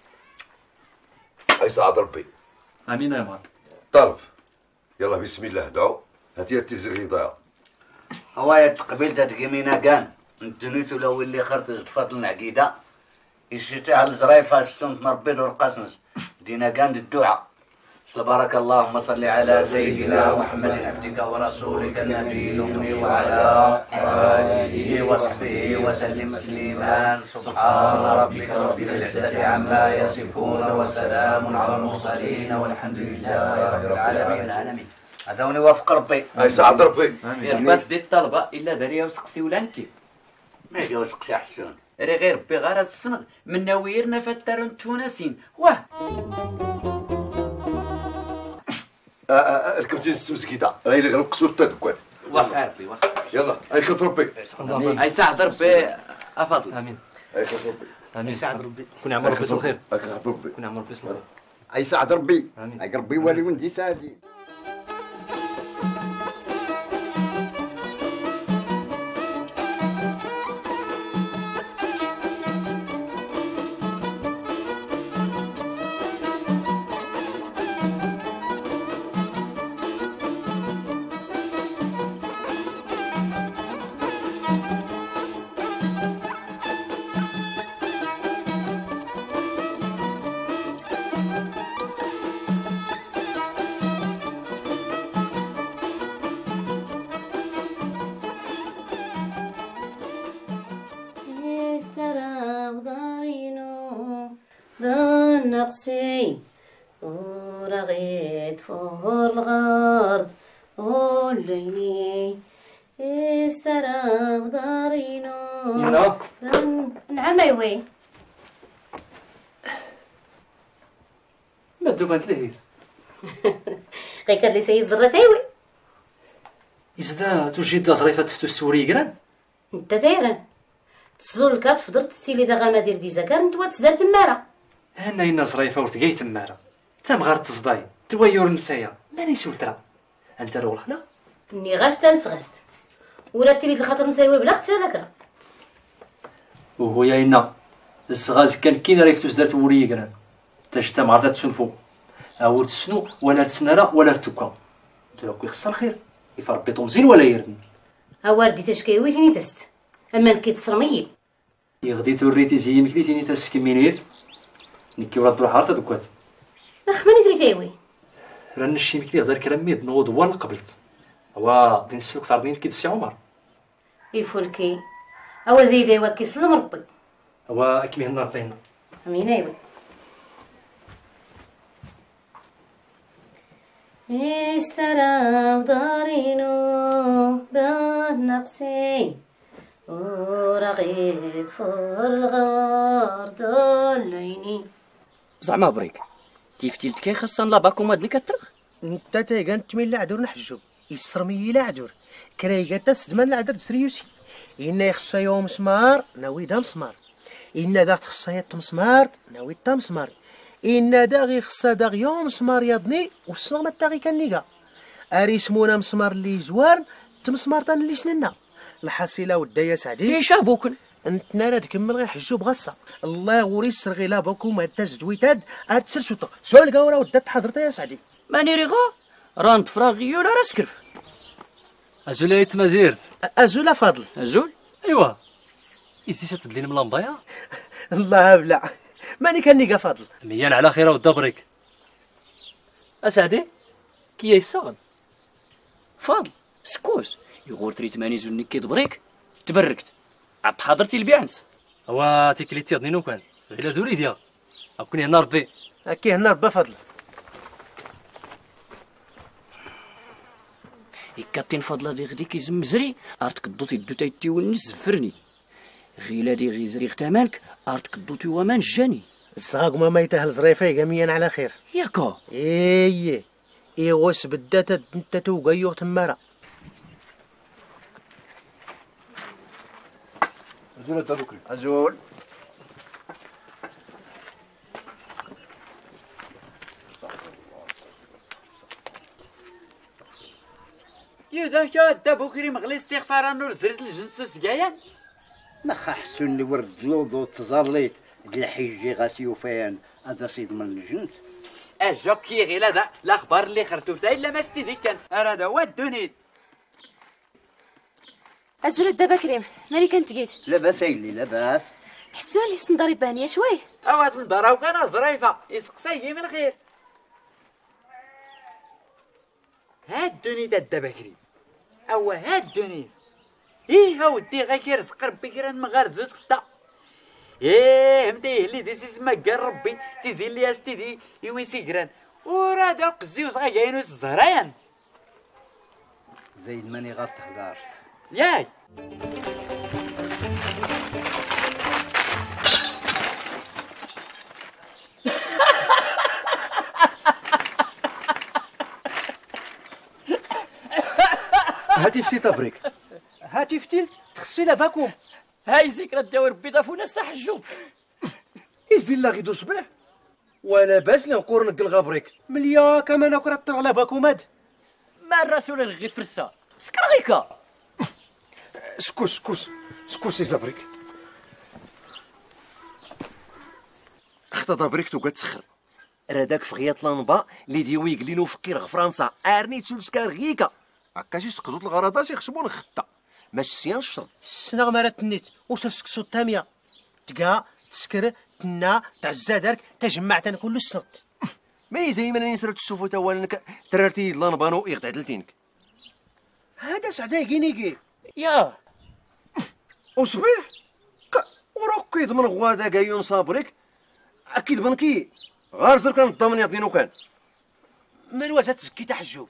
يسعد ربي. امين يا مار. طلب يلا بسم الله دعو هاتي التزغي ضايع. هوايا تقبيل تتقمينا كان انتنيتو لو اللي خرطز تفضل العقيده الشتاء الزرايفه في سنة مربي دور قسنس دينا كان الدعاء. بارك اللهم صل على سيدنا محمد عبدك ورسولك النبي الأمي وعلى آله وصحبه وسلم تسليما. سبحان ربك رب العزة عما يصفون وسلام على المرسلين والحمد لله رب العالمين. آمين. هذا هو وافق ربي. أي سعد ربي. بس دي الطلبة إلا داريا وسقسي ولا نكي. ما يجي وسقسي حسون. ري غير ربي غير الصنغ من نويرنا فترون تونسين واه. ركبتي نستمسكيتا راهي اللي غير القصور تا دكات. واخا ربي واخا. يلا اي خلف ربي. اي سعد ربي افضل. امين. اي خلف ربي. امين سعد ربي. كون عمر ربي بالخير. ربي. كون عمر ربي بالخير. اي سعد ربي. اي ربي ولي ولدي سعدي. نقصي ورغيت فور الغرد وليني استراب دارينو. يلا نعم ايوي ما دوبان تلهير غير كان لي سي زرات ايوي إذا توجد دا ظريفة فتو السوري كران انت تيران تزول كات فضرت تسيلي دا غاما دير دي زكار نتوات تزدار تمارا هنا ينا ظريفة ورتقاي تمارا تام غار تصداي تويور نسايا ماني سولترا انت رو الخلا ني غاست انس غاست ولا تيلي الخاطر نسايوي بلا اختسالك وهو يا إنا الصغاز كان كي ريفتو زدارت وري كران تاش تام عرفت تسنفو او تسنو ولا تسنارا ولا تكا تلوكي خص الخير يفربي طومزين ولا يردن اواردي تشكيوي تيني تست اما نكي تصرمي يغدي توريتي زي مكلي تيني تسكمينيت نكي ورا تروح عرفت دكوات اخماني تريتاوي ران الشي مكلي هضر كلام ميد نوض وان قبلت هو دين السلوك تعرضين كي تسي عمر يفولكي هو زيد ايوا كيسلم ربي هو كيمي النار طينا امين ايوا استراب دارينو بالنقسي ورغيت فور الغار دوليني زعما بريك تيفتيلت كي خاصن لا باكو مادني كترغ انت تيغان تميل لعدور نحجو يسرمي لعدور كرايغا تسدمان لعدور تسريوسي إن يخصا يوم مسمار ناوي دا مسمار إن دا تخصا يت مسمار ناوي تا مسمار إن دا غي خصا دا يوم مسمار يضني والصغمة تاغي كنيقا أري سمونا مسمار اللي زوار تمسمار تان اللي سننا الحصيلة ودايا سعدي ايش بوكن انت نارا تكمل غير حجو بغصة الله وري سرغي لا بوكو ما تاز دويتاد ارتسر سوطا سؤال قاورا ودات حضرتها يا سعدي ماني ريغا راند فراغي ولا راسكرف أزول يا مزير أزول فاضل أزول ايوا إزي ستدلين ملامبايا الله بلا ماني كنيقا فاضل ميان على خير ودا بريك اسعدي كي يسغن فاضل سكوس يغور تريت ماني زوني كي دبريك تبركت عاد حضرتي البيعنس هو تيكليتي ضنينو كان غير دوري ديا اكون هنا ربي هاكي هنا ربا فضل يكاتين فضله دي غدي كيزمزري ارتك دوتي دوتي تيونس زفرني غيلا دي غيزري اختمالك ارتك دوتي ومان جاني الصغاق ما يتهل زريفه جميعا على خير ياكا ايه ايه وس بدات انت توقيو تمارا أزول أنت بكري أزول يا دا بكري مغلي استغفار نور زرت الجنس سقايا نخا حسن ورد زلوض وتزرليت الحيجي غاسي وفيان هذا سيد من الجنس اجاك كي غير هذا الاخبار اللي خرتوها الا ما ستي كان هذا هو الدنيا أزول دابا كريم مالي كنت جيت لاباس ايلي لاباس حسون لي صنداري بانيه شويه اوات من دارا وكان زريفه يسقسي من الخير هاد الدنيا دابا كريم او هاد الدنيا ايه هاودي غير كيرزق ربي كيران من غير زوج خطا ايه مديه اللي دي سيسما قال ربي تيزين لي استي دي يويسي كران وراه دا قزي وصغا كاينو الزهران زيد ماني غتهدرت ياي هاتي فتيت بريك هاتي فتيل تخصي لاباكم هاي ذكرى الدور بيضا فونا حجوب يزيد لا غيدو صباح ولا باس لي نقور نقل غابريك مليا كمان اكره تغلباكم هاد ما الرسول الغي فرسا سكرغيكا سكوس سكوس سكوس يا بريك اختا دابريك توقع تسخر راداك في غيات لانبا اللي ديوي يقلينو فكير فرنسا ارني تسولسكار غيكا هكا شي سقطوت الغراضات يخصبو نخطا ماشي سيان الشرط السنة غمارة تنيت وش سكسو التامية تقا تسكر تنا تعزا دارك تجمع تان كل السنط مي زي ما نسرت السوفو تا والنك ترارتي لانبانو يغتعدلتينك هذا سعدا يجينيكي يا وصبيح وراك كيضمن غوادا كايون صابريك اكيد بنكي غير زر كان الضمن يعطينو كان من وزا تزكي تحجوب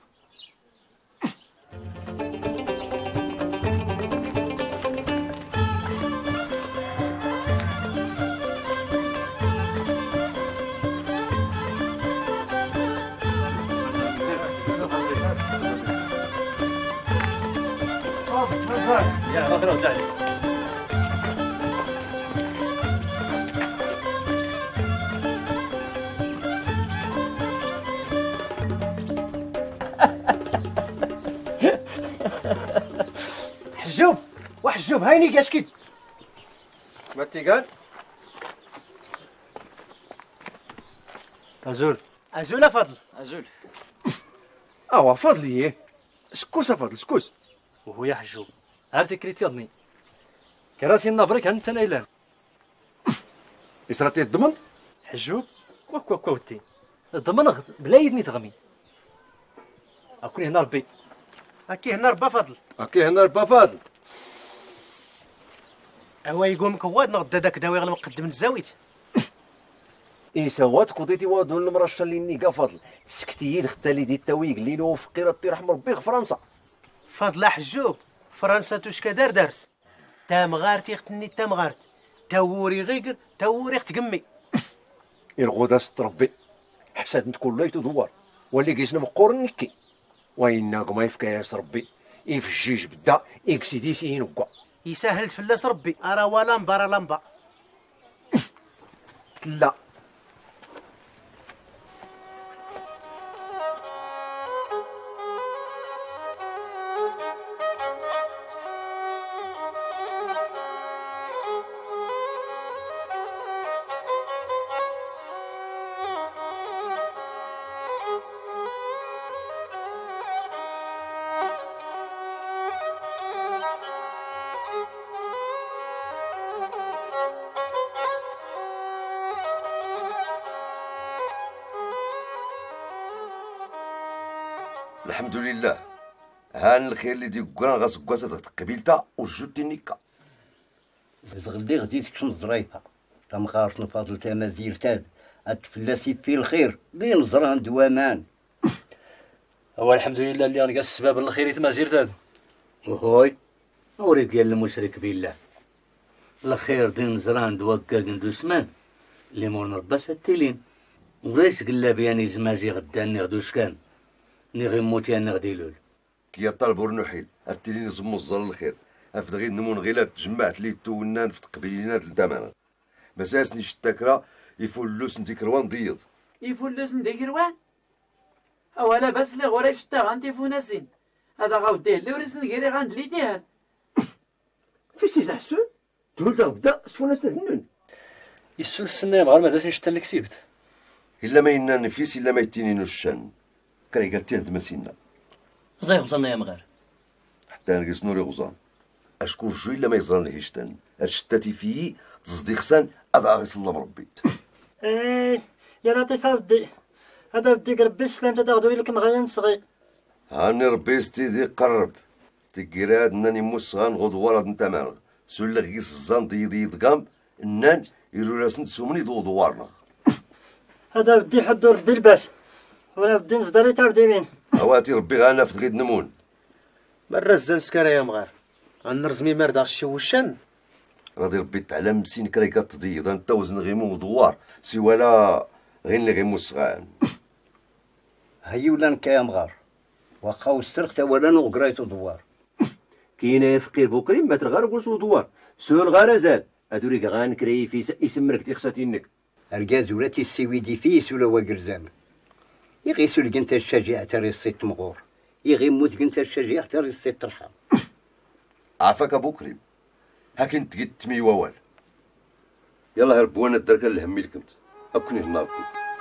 يا بكره وتعالي حجوب وحجوب هايني كاشكيت ما تيقال ازول ازول فضل ازول اه فضلي سكوس فضل سكوس وهو يا حجوب عرفتي كريتيضني كراسي النبرك انت نايلان يسرتي الضمنت حجوب وك وك وتي الضمن بلا يدني تغمي اكون هنا ربي هاكي هنا ربا فضل هاكي هنا ربا فاضل هو يقول مكواد نغدا داك داوي غير مقدم الزاويت اي سوات قضيتي وادون المرشة اللي نيكا فاضل سكتي دختا لي دي التويق اللي نو فقيرة طي رحم ربي فرنسا فضل حجوب فرنسا توشكا دار دارس تا مغارتي ختني تا مغارت تاوري غيقر تاوري ختقمي الغدا ست ربي حساد نتكون لايتو دوار واللي قيسنا مقور نكي وإنكم ما يفكاياس ربي يفجيج بدا إكسيدي سينوكا يسهل تفلاس ربي أرا ولا مبارا لمبا لا الحمد لله. هان الخير اللي دي كران غاسكواسا تغت قبيلتا وجوتي نيكا. غدي غديتك نزريفها تمغارس نفاضل تما زيرتاد اتفلاسي في الخير دي نزران دوامان. هو الحمد لله اللي غنلقى السبب الخير تما زيرتاد. وهوي اوريك يا المشرك بالله الخير دي نزران دوكا قندوسمان اللي مور نرباس التيلين وريس قلا بياني زمازي غداني غدوش كان ني غي موتي انا غدي لول كي طالب ورنوحيل ارتيلين زمو الزر الخير افد غير نمون غيلا تجمعت لي تونان في تقبيلينات الدمانه مساسني شتاكرا يفولوس نديك روان ضيض يفولوس نديك روان اولا بس لي غوري شتا غانتي فوناسين هذا غاوديه اللي ورث نكيري غندليتيها في سي حسون تقول تغبدا سفوناس النون يسول السنه مغار ما داسين شتا اللي كسبت الا ما ينا نفيس الا ما يتينينو الشان كراي قالتي عند مسينا زي غزانا يا مغار حتى نلقى نوري غزان اشكون جوي الا ما يزران ليه شتان الشتاتي فيه تصدي خسان هذا غيص الله مربيت. ايه يا لطيف ودي هذا بدي ربي السلام تاخذوا لك مغيان صغير. هاني ربي ستيدي قرب تكيراد ناني موسغان غدوار نتا مالغ سول غيس الزان دي دي دقام النان يرو راسن تسومني دو دوارنا. هذا بدي حدو ربي الباس وانا بدي نصدري تعبد يمين. هواتي ربي غانا في غيد نمون. مرة الزن سكارا يا مغار غنرزمي مردا الشوشان. راضي ربي تعلم مسين كرايكات تضيض انت وزن غيمو دوار سي ولا غير اللي غيمو الصغان. هاي ولا نكا يا مغار واخا وسرقت اولا وقرايتو دوار. كاين فقير بوكري ما ترغار قولتو دوار سول غرزال هادوريك غانكري في يسمرك تي خساتينك. اركاز ولاتي السويدي فيس ولا وقرزام يغيسو لك انت الشجاع تري الصيت مغور يغي موت انت الشجاع تري الصيت ترحم. عافاك ابو كريم هاك انت قلت مي ووال يلا هرب وانا الدركه اللي همي لك انت اكوني هنا ربي.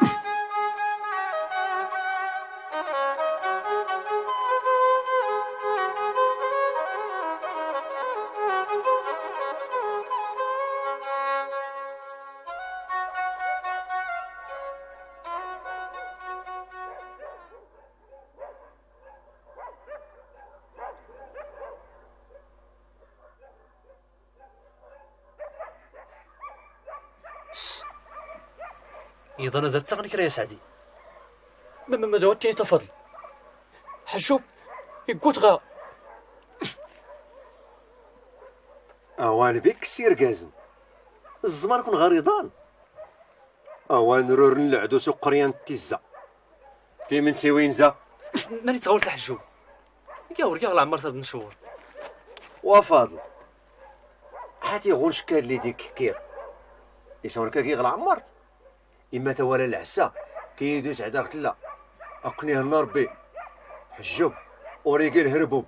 ايضا هذا التغنيك يا سعدي ما ما جاوبتني تفضل حشوب يقول غا اوان بك سير كازن الزمان كون غريضان اوان رور نلعدو سوق قريان تيزا تي من سيوين زا ماني تغولت حشوب يا ورقا العمر تاد نشور وفاضل حاتي غون شكال لي ديك كير يسورك كي غلا عمرت إما توالى العسا كي يدوس عدا لا أكنيه الله ربي حجب وريقي الهربوب.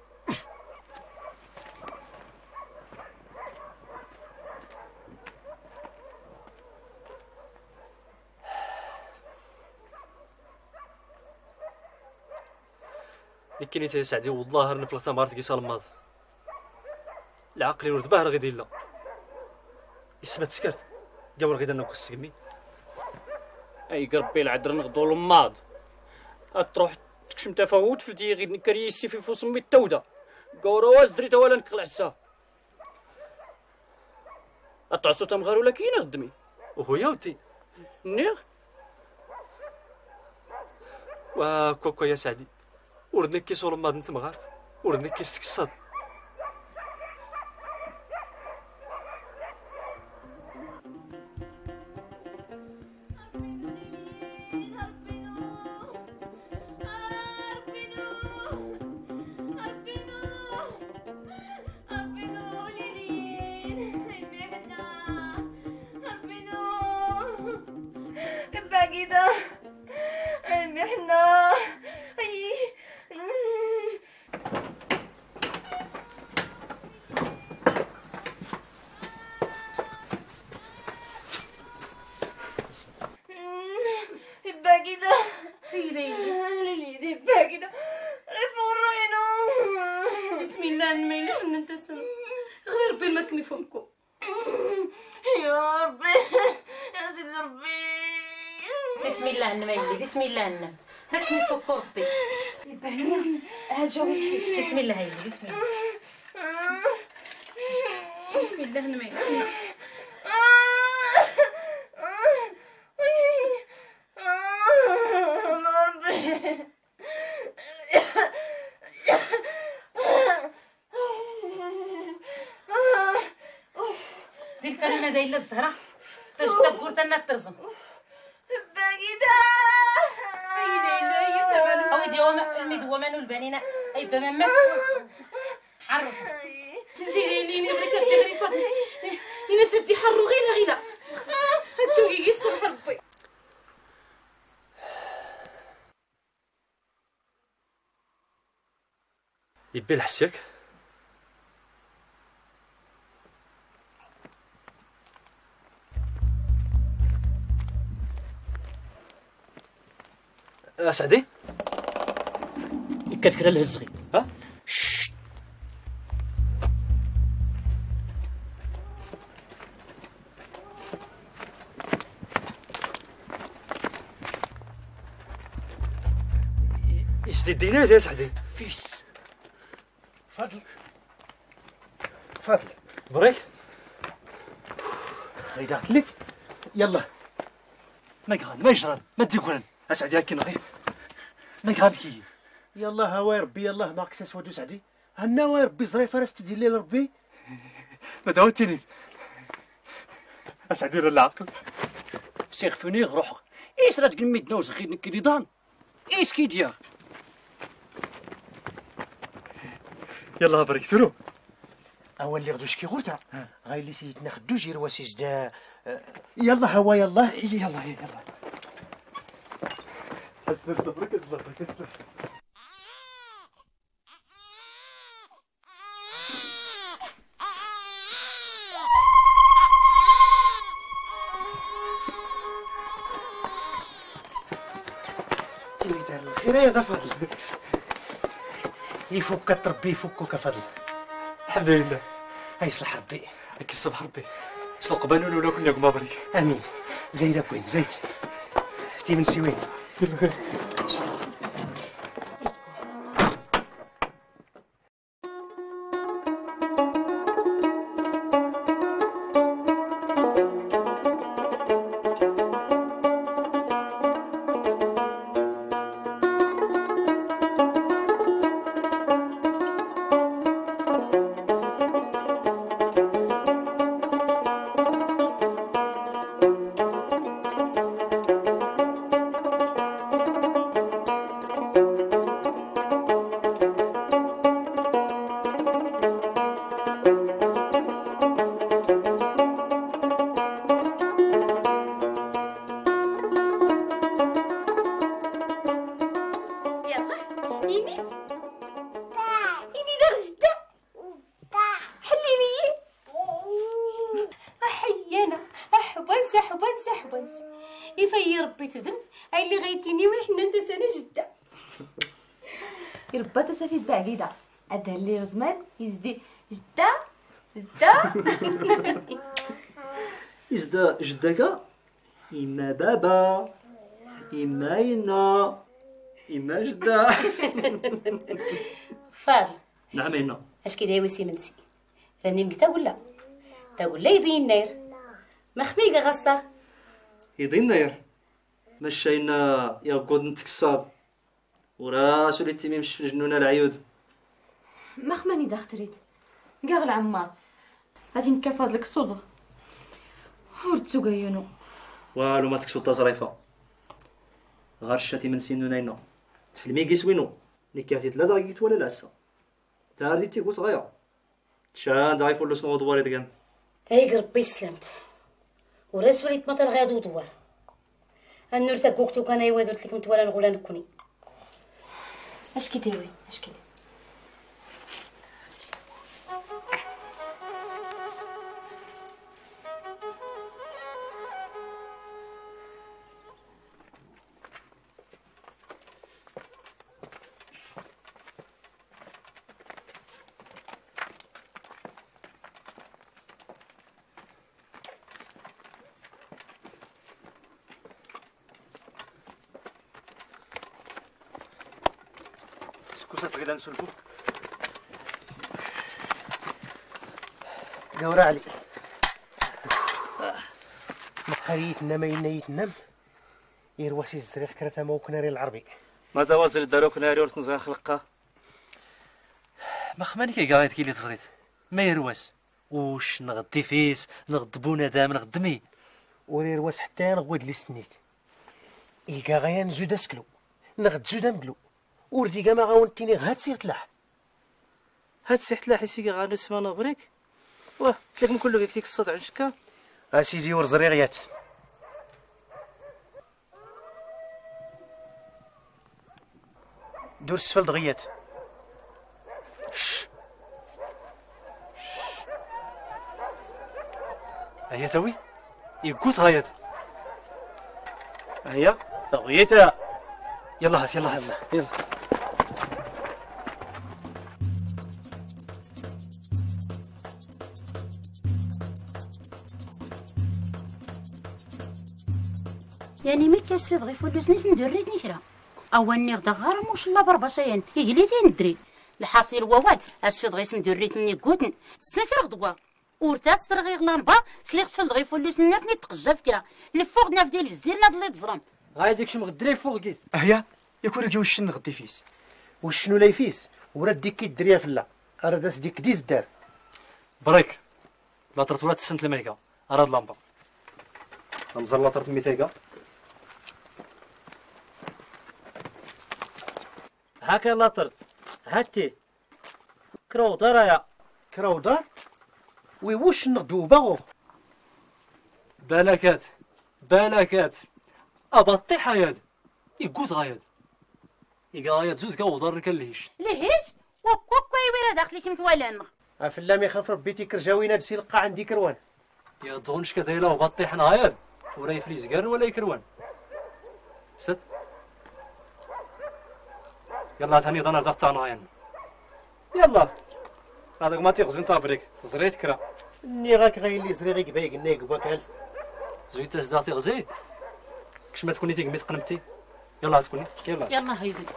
لكني يا سعدي والله نفلق تمارت كي صالماض العقل ورد باه غيدي لا اسمها تسكرت قبل غيدا نوك السقمي اي قربي العذر نغدو لماض تروح تكشم تفاوت في الدي غير نكري يسي في فوسمي التوده قوروز دريت ولا نقلع السا اطعسو تمغار ولا كاين غدمي وخويا ودي نيغ وا كوكو يا سعدي وردني كي صول ماض نت مغارت وردني كي استكصاد كده امي احنا اي باقي ده ليلي باقي ده ريفورينو بسم الله نميلي حنا نتسم غير ربي ما كمي فمكم يا ربي يا سيدي ربي بسم الله نميلي بسم الله نم هاكني فوق ربي يبان هاد جاوبي بسم الله هاي بسم الله بسم الله نميت دي الكلمة دايلة الزهرة باش تبقور تنا ترزم باقيدا اي لا لا يا ثمن اويدي وما المدومان والبنينة اي بما مس حرف زيني ليني برك تغري فاضي انا سدي حرو غير غيلا هتوقي قيس ربي يبي الحسيك اسعدي كتكرا الهزغي ها شت يسدي الدينات يا سعدي فيس فضل فضل بريك غيدا قلت لك يلا ما يقران ما يجران ما تقولن اسعدي هاكي نغي ما يقران كي يلا هوا ربي يلا ما كساس ودو سعدي هنا وا ربي زريفه راس تدير لي ربي ما داوتيني اسعدي العقل سيغ فنيغ روح ايش راه تقول ميدنا وزغيد نكدي دان ايش كي ديال يلا بريك سرو اول اللي غدوش كي غورتا غاي اللي سيدنا خدو جير واسيس دا يلا هوا يلا يلا يلا اسلم صبرك صبرك اسلم تيني دار الخير يا فضل يفك ربي يفكك فضل الحمد لله هاي يصلح ربي هاك الصبح ربي سوق بانون ولا كنا ما بريك امين زيد كوين زيد تي من سوين في الخير يفير ربي تدن هاي اللي غيتيني وحنا انت سنه جده يربى تسافي بعيده هذا اللي رزمان يزدي جده جده إزدا جدك إما بابا إما ينا إما جدة فاضل نعم ينا اش كي دايوي سيمنسي راني نقتا ولا تقول لي يضي النير ما خميقه غصه يضي النير مشينا يا قود نتكساب وراسو اللي تيمي مش في الجنونه العيود ما خماني داخ تريد كاع العمار غادي نكافض لك الصدر ورتو كاينو والو ما تكسو تزريفه غير شاتي من سينو ناينا تفلمي كيسوينو اللي كاتي ثلاثه غيت ولا العسا تاردي تيقوت غايا تشان دايفو لو سنو دواري دكان اي ربي سلمت وراس وليت مطر غادو دوار النور تاكوكتو كان يوادوت لك متوالا نغولا نكوني اش كيديري اش كيديري كوسات غير نسولفو دورة علي مقاريت نما ينيت نم يرواسي الزريخ كرتا موكناري العربي ما دوازر دارو كناري ورت نزغ خلقه ما خماني كي قايت كي لي تصريت ما يرواس وش نغدي فيس نغد بونادام نغد مي وري رواس حتى نغود لي سنيت إيكا غايا نزود اسكلو نغد زود امبلو ورديكا ما غاونتيني هاد سيغ تلاح هاد سيح تلاح يسيكي غانو سما نغبريك واه تلاكم كلو كيفتيك الصدع نشكا اسيدي ورزريغيات دور السفل دغيات هيا ثوي يقوت غايات هيا تغييتها يلا هات يلا هات يلا يعني مي كاسي ضغي فلوس ناس ندريت نشرا اولني غدا غار موش الله بربشاين يجلي ندري الحاصل ووال ارشد غيس ندريت ني كوتن سكر غدوا ورتاس ترغي غلامبا سليخ سفل ضغي فلوس ناتني تقجا فكرا الفوق ناف ديال الزير ناد اللي تزرم غايديك شي مغدري فوق كيس هيا يكون رجع وش نغدي فيس وشنو لا يفيس وراد ديك الدريه فلا راه ديك ديز دار بريك لا طرت ولا تسنت الميكا راه لامبا نزل لا طرت الميتيكا هاكا لا طرت هاتي كرو درايا كراو دار وي واش نغدو باغو بلاكات بلاكات ابطي حياد يقوت غايد يقا غايد زود كاو كليش ليش وكوكو ويرا داخلي متوالن افلا مي خلف ربي تيكر جاوينا تسي القاع عندي كروان يا ضونش كدايره وبطيح غايد ولا يفريز كارن ولا يكروان ست يلا ثاني ضنا ضغط عناين يلا هذاك ما تيخزن طابريك تزريت كرا ني غاك غايلي زريغيك بايق نيك باكال زويت ازداتي غزي كش ما تكوني تيقمي تقنمتي يلا تكوني يلا يلا هيدي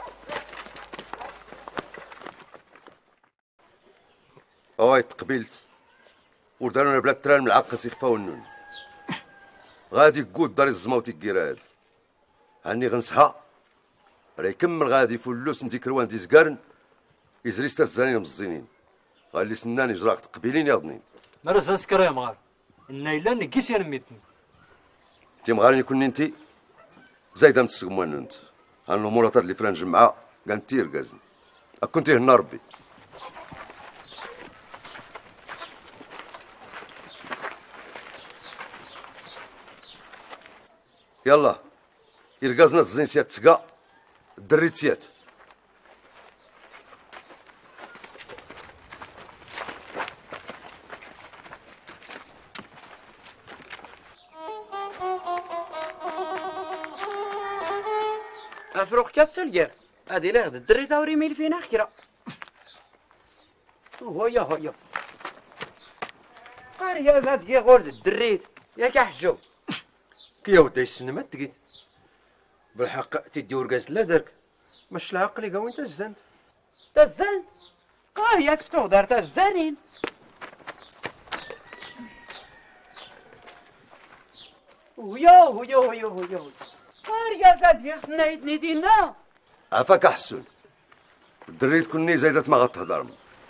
اوي تقبلت ودارنا بلا تران من العقص يخفاو النون غادي قود داري الزماوتي كيراد هاني غنصحى راه يكمل غادي فلوس ندي كروان دي زكارن يزري ستا الزانين مزينين غالي سناني جراك تقبيلين يا ضنين مرة سنسكر يا مغار النايلة نقيس يا نميتني تي مغارني كوني انتي زايدة متسقموان انت هان الامور اللي فران جمعة كان تير كازن كنتي هنا ربي يلا يرقازنا تزين سيات تسقا دريت سيات افروق كاسولير هادي لا غدا الدري داوري ميل فينا خيرا هويا هويا قاريا زاد كي غورد الدريت ياك حجو كي يا ودي السينما تقيت بالحق تدي ورقاز لا درك ماش العقل يا وين تزنت تزنت قاريا تفتو دار تزانين ويا ويا ويا ويا قاريا زاد يا نايتني دينا عفاك احسن الدريت كوني زايدة ما غتهضر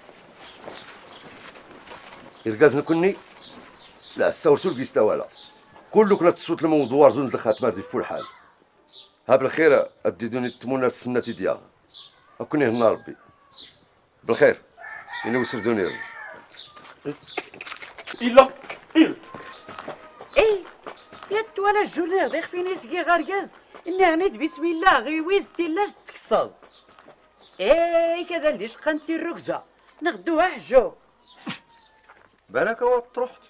يرقازنا كوني لا السورسول كيستا ولا كلك لا تصوت الموضوع زون الخاتمه دي فول حال ها بالخير اديدوني التمونه السنتي ديالها اكوني هنا ربي بالخير انا وسردوني رجل الا الا اي يا تولا الجولير ديخ فيني سكي غاركاز اني غنيت بسم الله غيويز تيلاش تكسض اي كذا ليش قنتي الركزه نغدوها حجو بالك هو تروحت